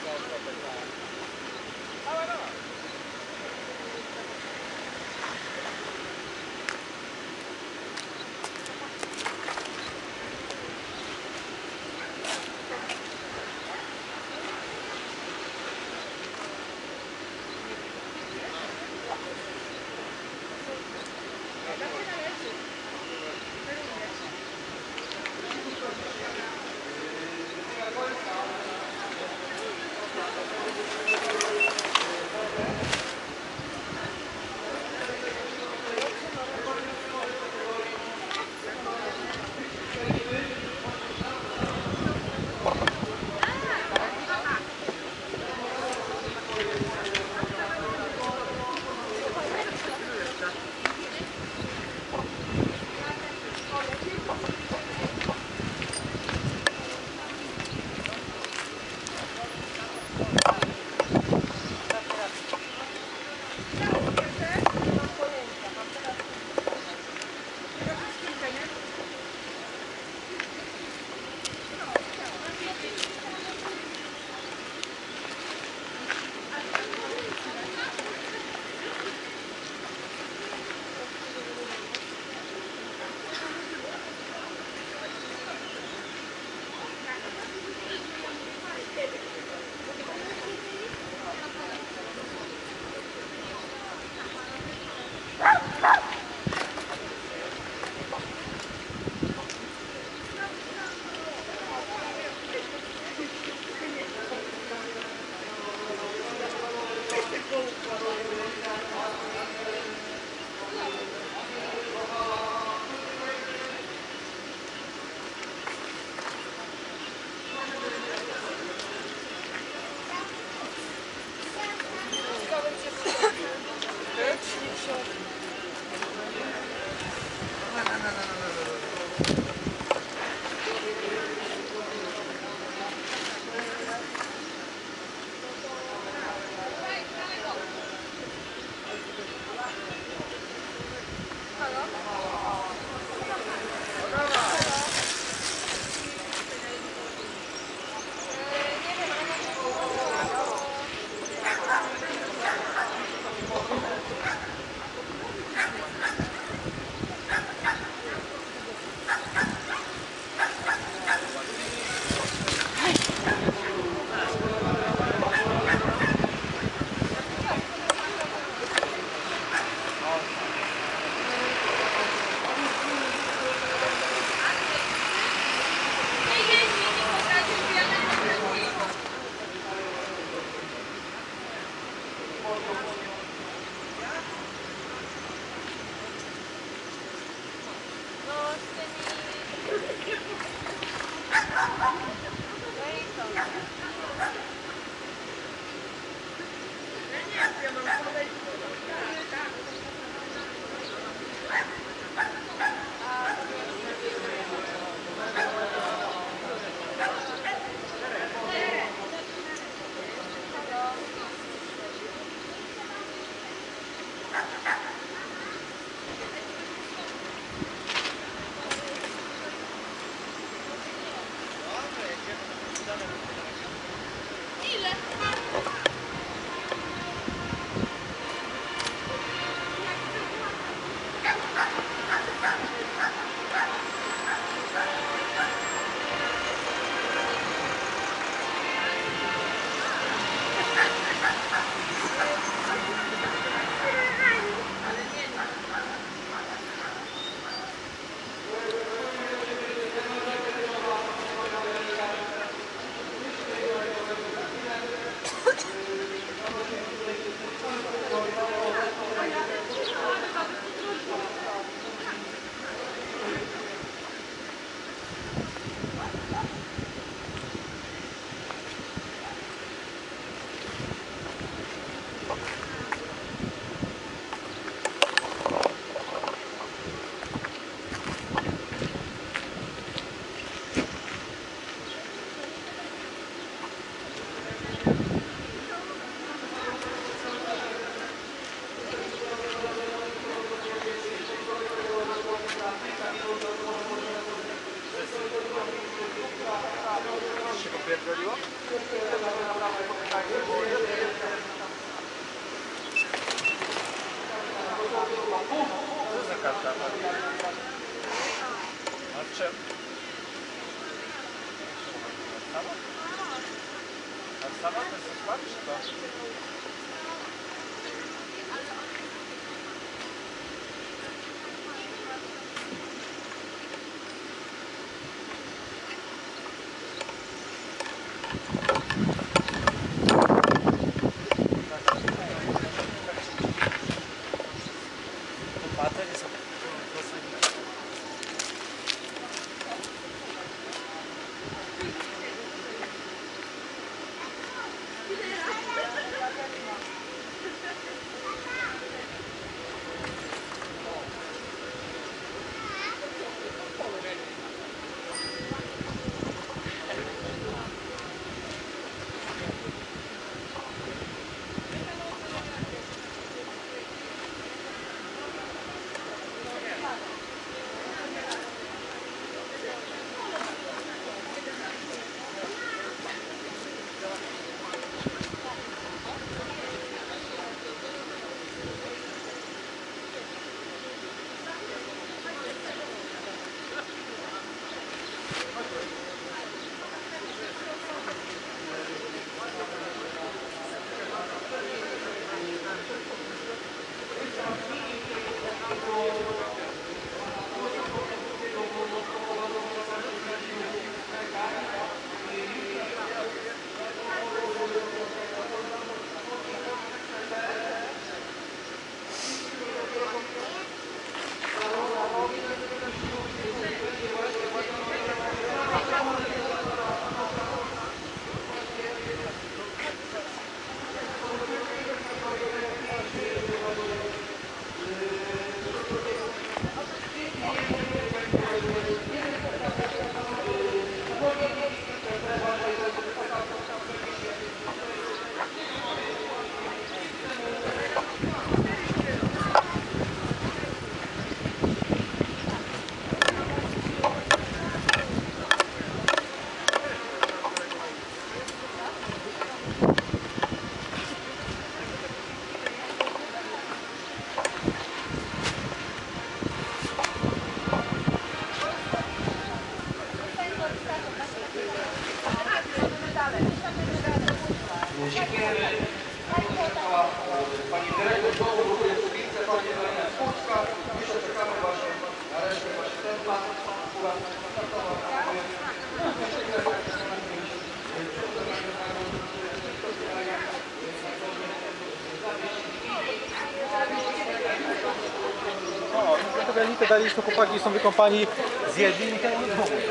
No, dlatego elitę daliśmy, chłopaki są wykąpani, zjedli i ten nic w ogóle.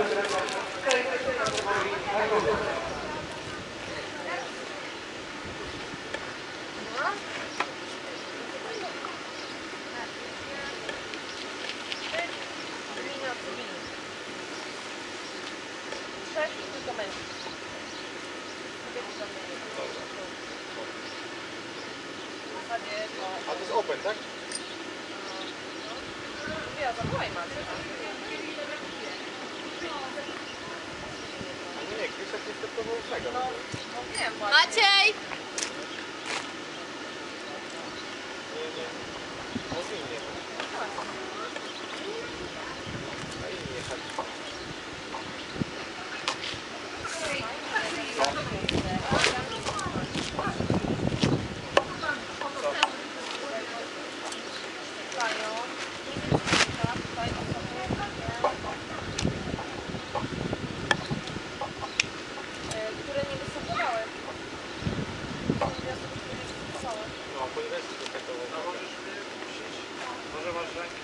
A to jest open, tak? Ja zawołaj Maciej. Nie, Krzysztof jest startował czego? No wiem właśnie. Maciej! Które nie wysłuchałem. No, ponieważ jest tak to może masz ręki.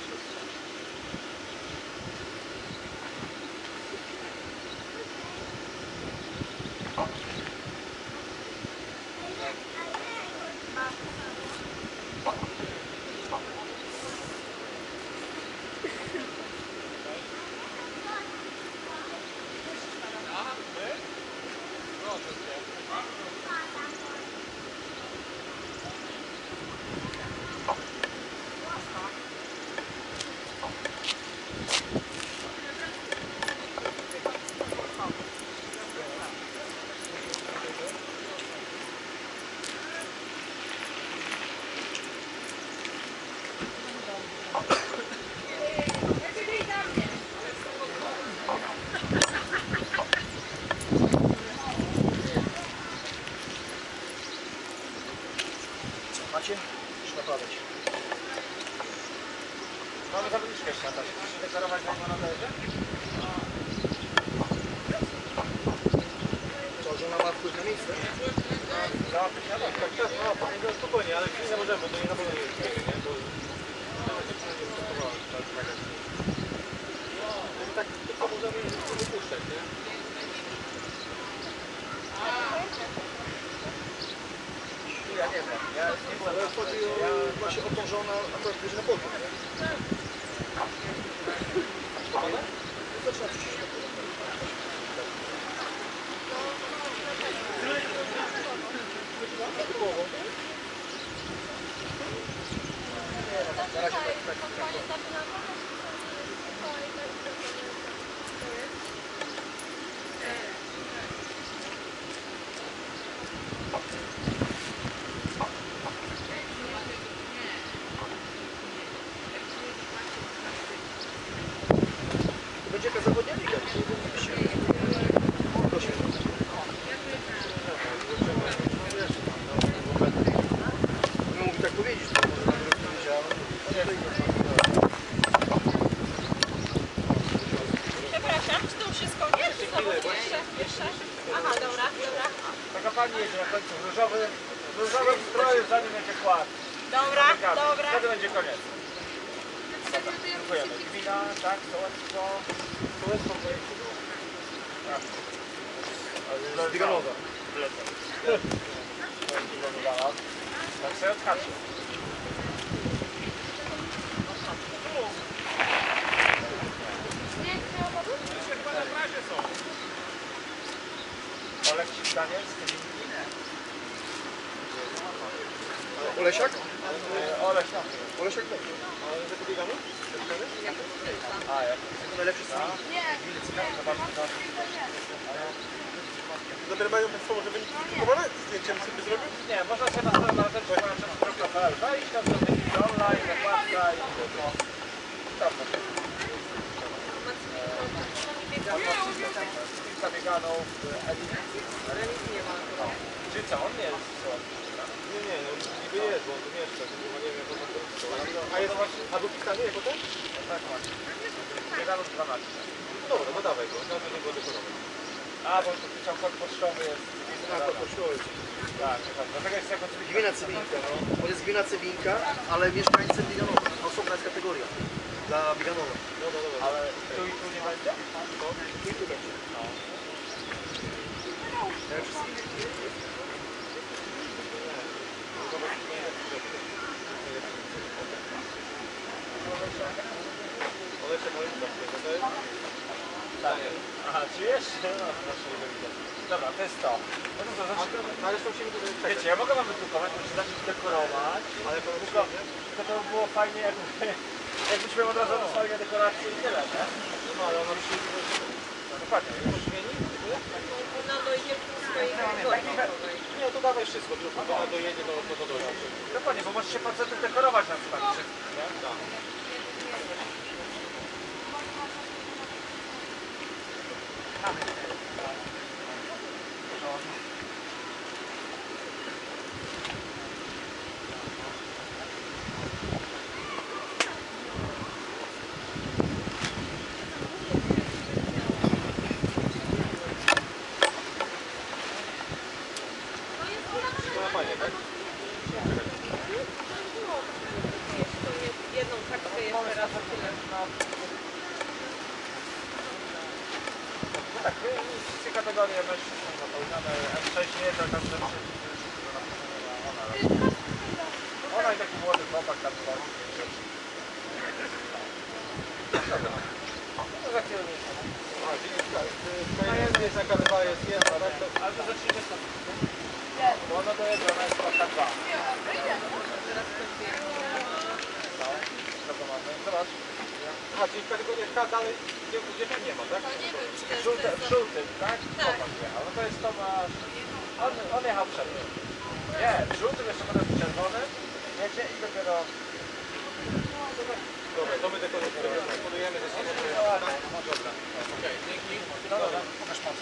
Macie? Muszę naprawiać. Mamy zawodniczkę jeszcze, Natasia. Chcesz się deklarować na nadarze? To, że ona ma wpływ na miejsce? No, spokojnie, ale chwilę możemy, bo to nie na pewno jest nie? Bo nawet dziewczyna nie występowała w magazynie. No, tak tylko możemy wypuszczać, nie? Ja nie wiem, ja nie byłem. Ale chodzi właśnie o to, że ona akurat bierze na podium, nie? Ona? Zaczyna coś się typowo. Na razie tak. Będzie jaka zawodnia liga, czyli oczywiście. To się no mógł tak powiedzieć, to może nawet nie wiedziałem. Przepraszam, czy to już jest koniec? Jeszcze? Aha, dobra. Taka pani jedzie na końcu w różowym stroju, zanim będzie kład. Dobra. Wtedy będzie koniec. Dziękujemy. Gmina, tak, sołectwo. Sołectwo projektu było. Tak. Diganowa. Tak sobie odhaczy. Olek Ściskaniec, Olesiak? Olesiak będzie. Ale zapobiegamy? A, jak? To najlepszy stan. Dopiero mają Państwo może wyniki publikowane? Zdjęciem sobie zrobił? Nie, można sobie na stronę należeć.pl wejść, tam są wyniki online, zakładka i to. Tam kilka bieganów, ale nic nie ma. Czy co, on nie jest Nie, no niby jest, bo on tu mieszka, tylko nie wiem, jak to A jest a był pisany jako ten? Tak, właśnie. Bieganów 12. Dobra, no dawaj go, dawaj go dekorować. A, bo tu chciał kod pocztowy jest. Tak, to poszło. Tak, dlatego jest jako Gmina Cybinka, no. To jest gmina Cybinka, ale mieszkańcy Biganowa. Osobna jest kategoria dla Biganowa. No, ale tu i tu nie będzie? Tu i tu będzie. No. Aha, czy jeszcze? No, proszę nie widzę. Dobra, to jest to. No to znaczy, ale to musimy tutaj czekać. wiecie, ja mogę wam wydrukować, możecie zacząć dekorować, ale to by było fajnie, jakbyśmy od razu dostali dekorację i tyle, nie? No, ale ona musi... Dokładnie, już zmieni? Ona dojdzie w swojej kategorii. Nie, to dawaj wszystko, tylko ona dojedzie, to dojdzie. Dokładnie, bo możecie facetów dekorować na przykład wszystkich, nie? Tak. Jedną kartkę jeszcze raz. Tak, wszystkie kategorie mężczyzn są zapełnione. M6 nie, to tam ona i taki młody chłopak tam była. No za chwilę nie jest jaka dwa jest jedna, tak? Ale to zacznijmy stąd. Bo ona dojedzie, ona jest taka dwa. Co to mamy? Zobacz. Aha, czyli kategoria K dalej, gdzie tu nie ma, tak? W żółtym, tak? Tak. No to jest Tomasz. On jechał przed nim. Nie, w żółtym jeszcze potem w czerwonym. Jedzie i dopiero... Dobra, to my dekorujemy ze sobą. Dobra, okej, dzięki. No dobra, pokaż pan.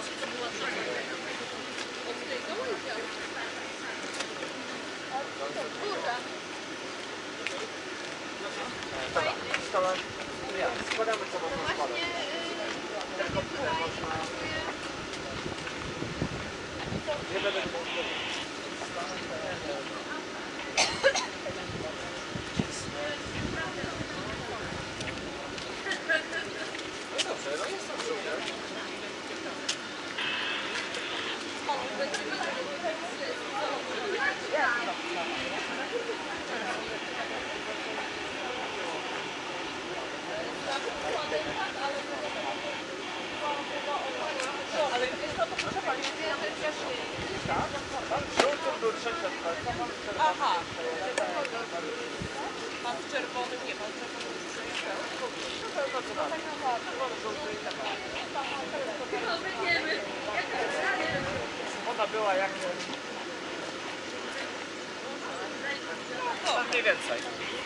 Dobra, składamy co można składać. Nie będę no dobrze, no jest to trudne. Ale jest to proszę Pani, Tak? Żółtym był trzeci odpal. aha. Pan w czerwonym, nie, pan w czerwonym już przejechał. Ona była jak... No, mniej więcej.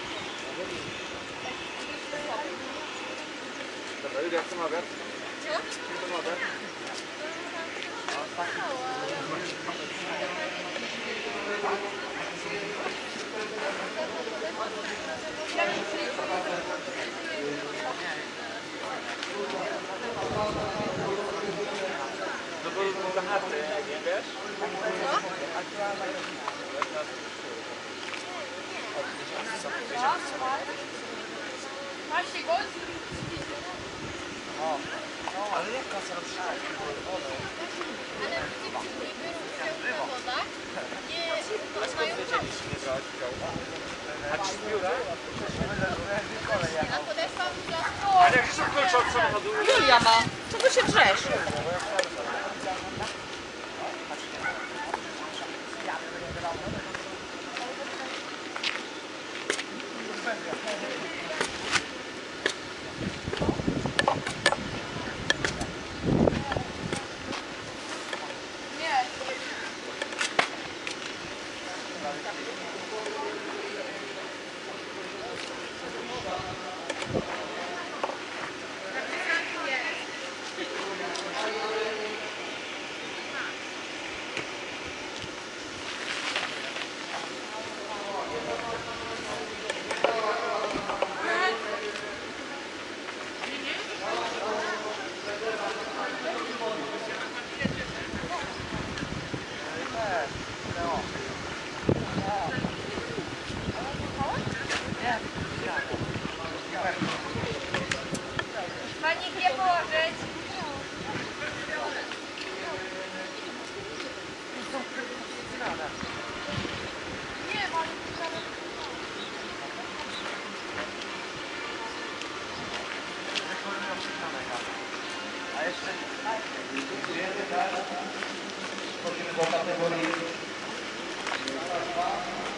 Dobra, Julia, jak to ma wiatr? Co? Jak to ma wiatr? No bo za chaty, nie wiesz? Masz się gości? Ale jak kasa robisz? Ale niby woda, nie mają A ci z biura? a podeszłam do... Ale jak są klucze od samochodu? Julia ma. Czego się drzesz? przechodzimy do kategorii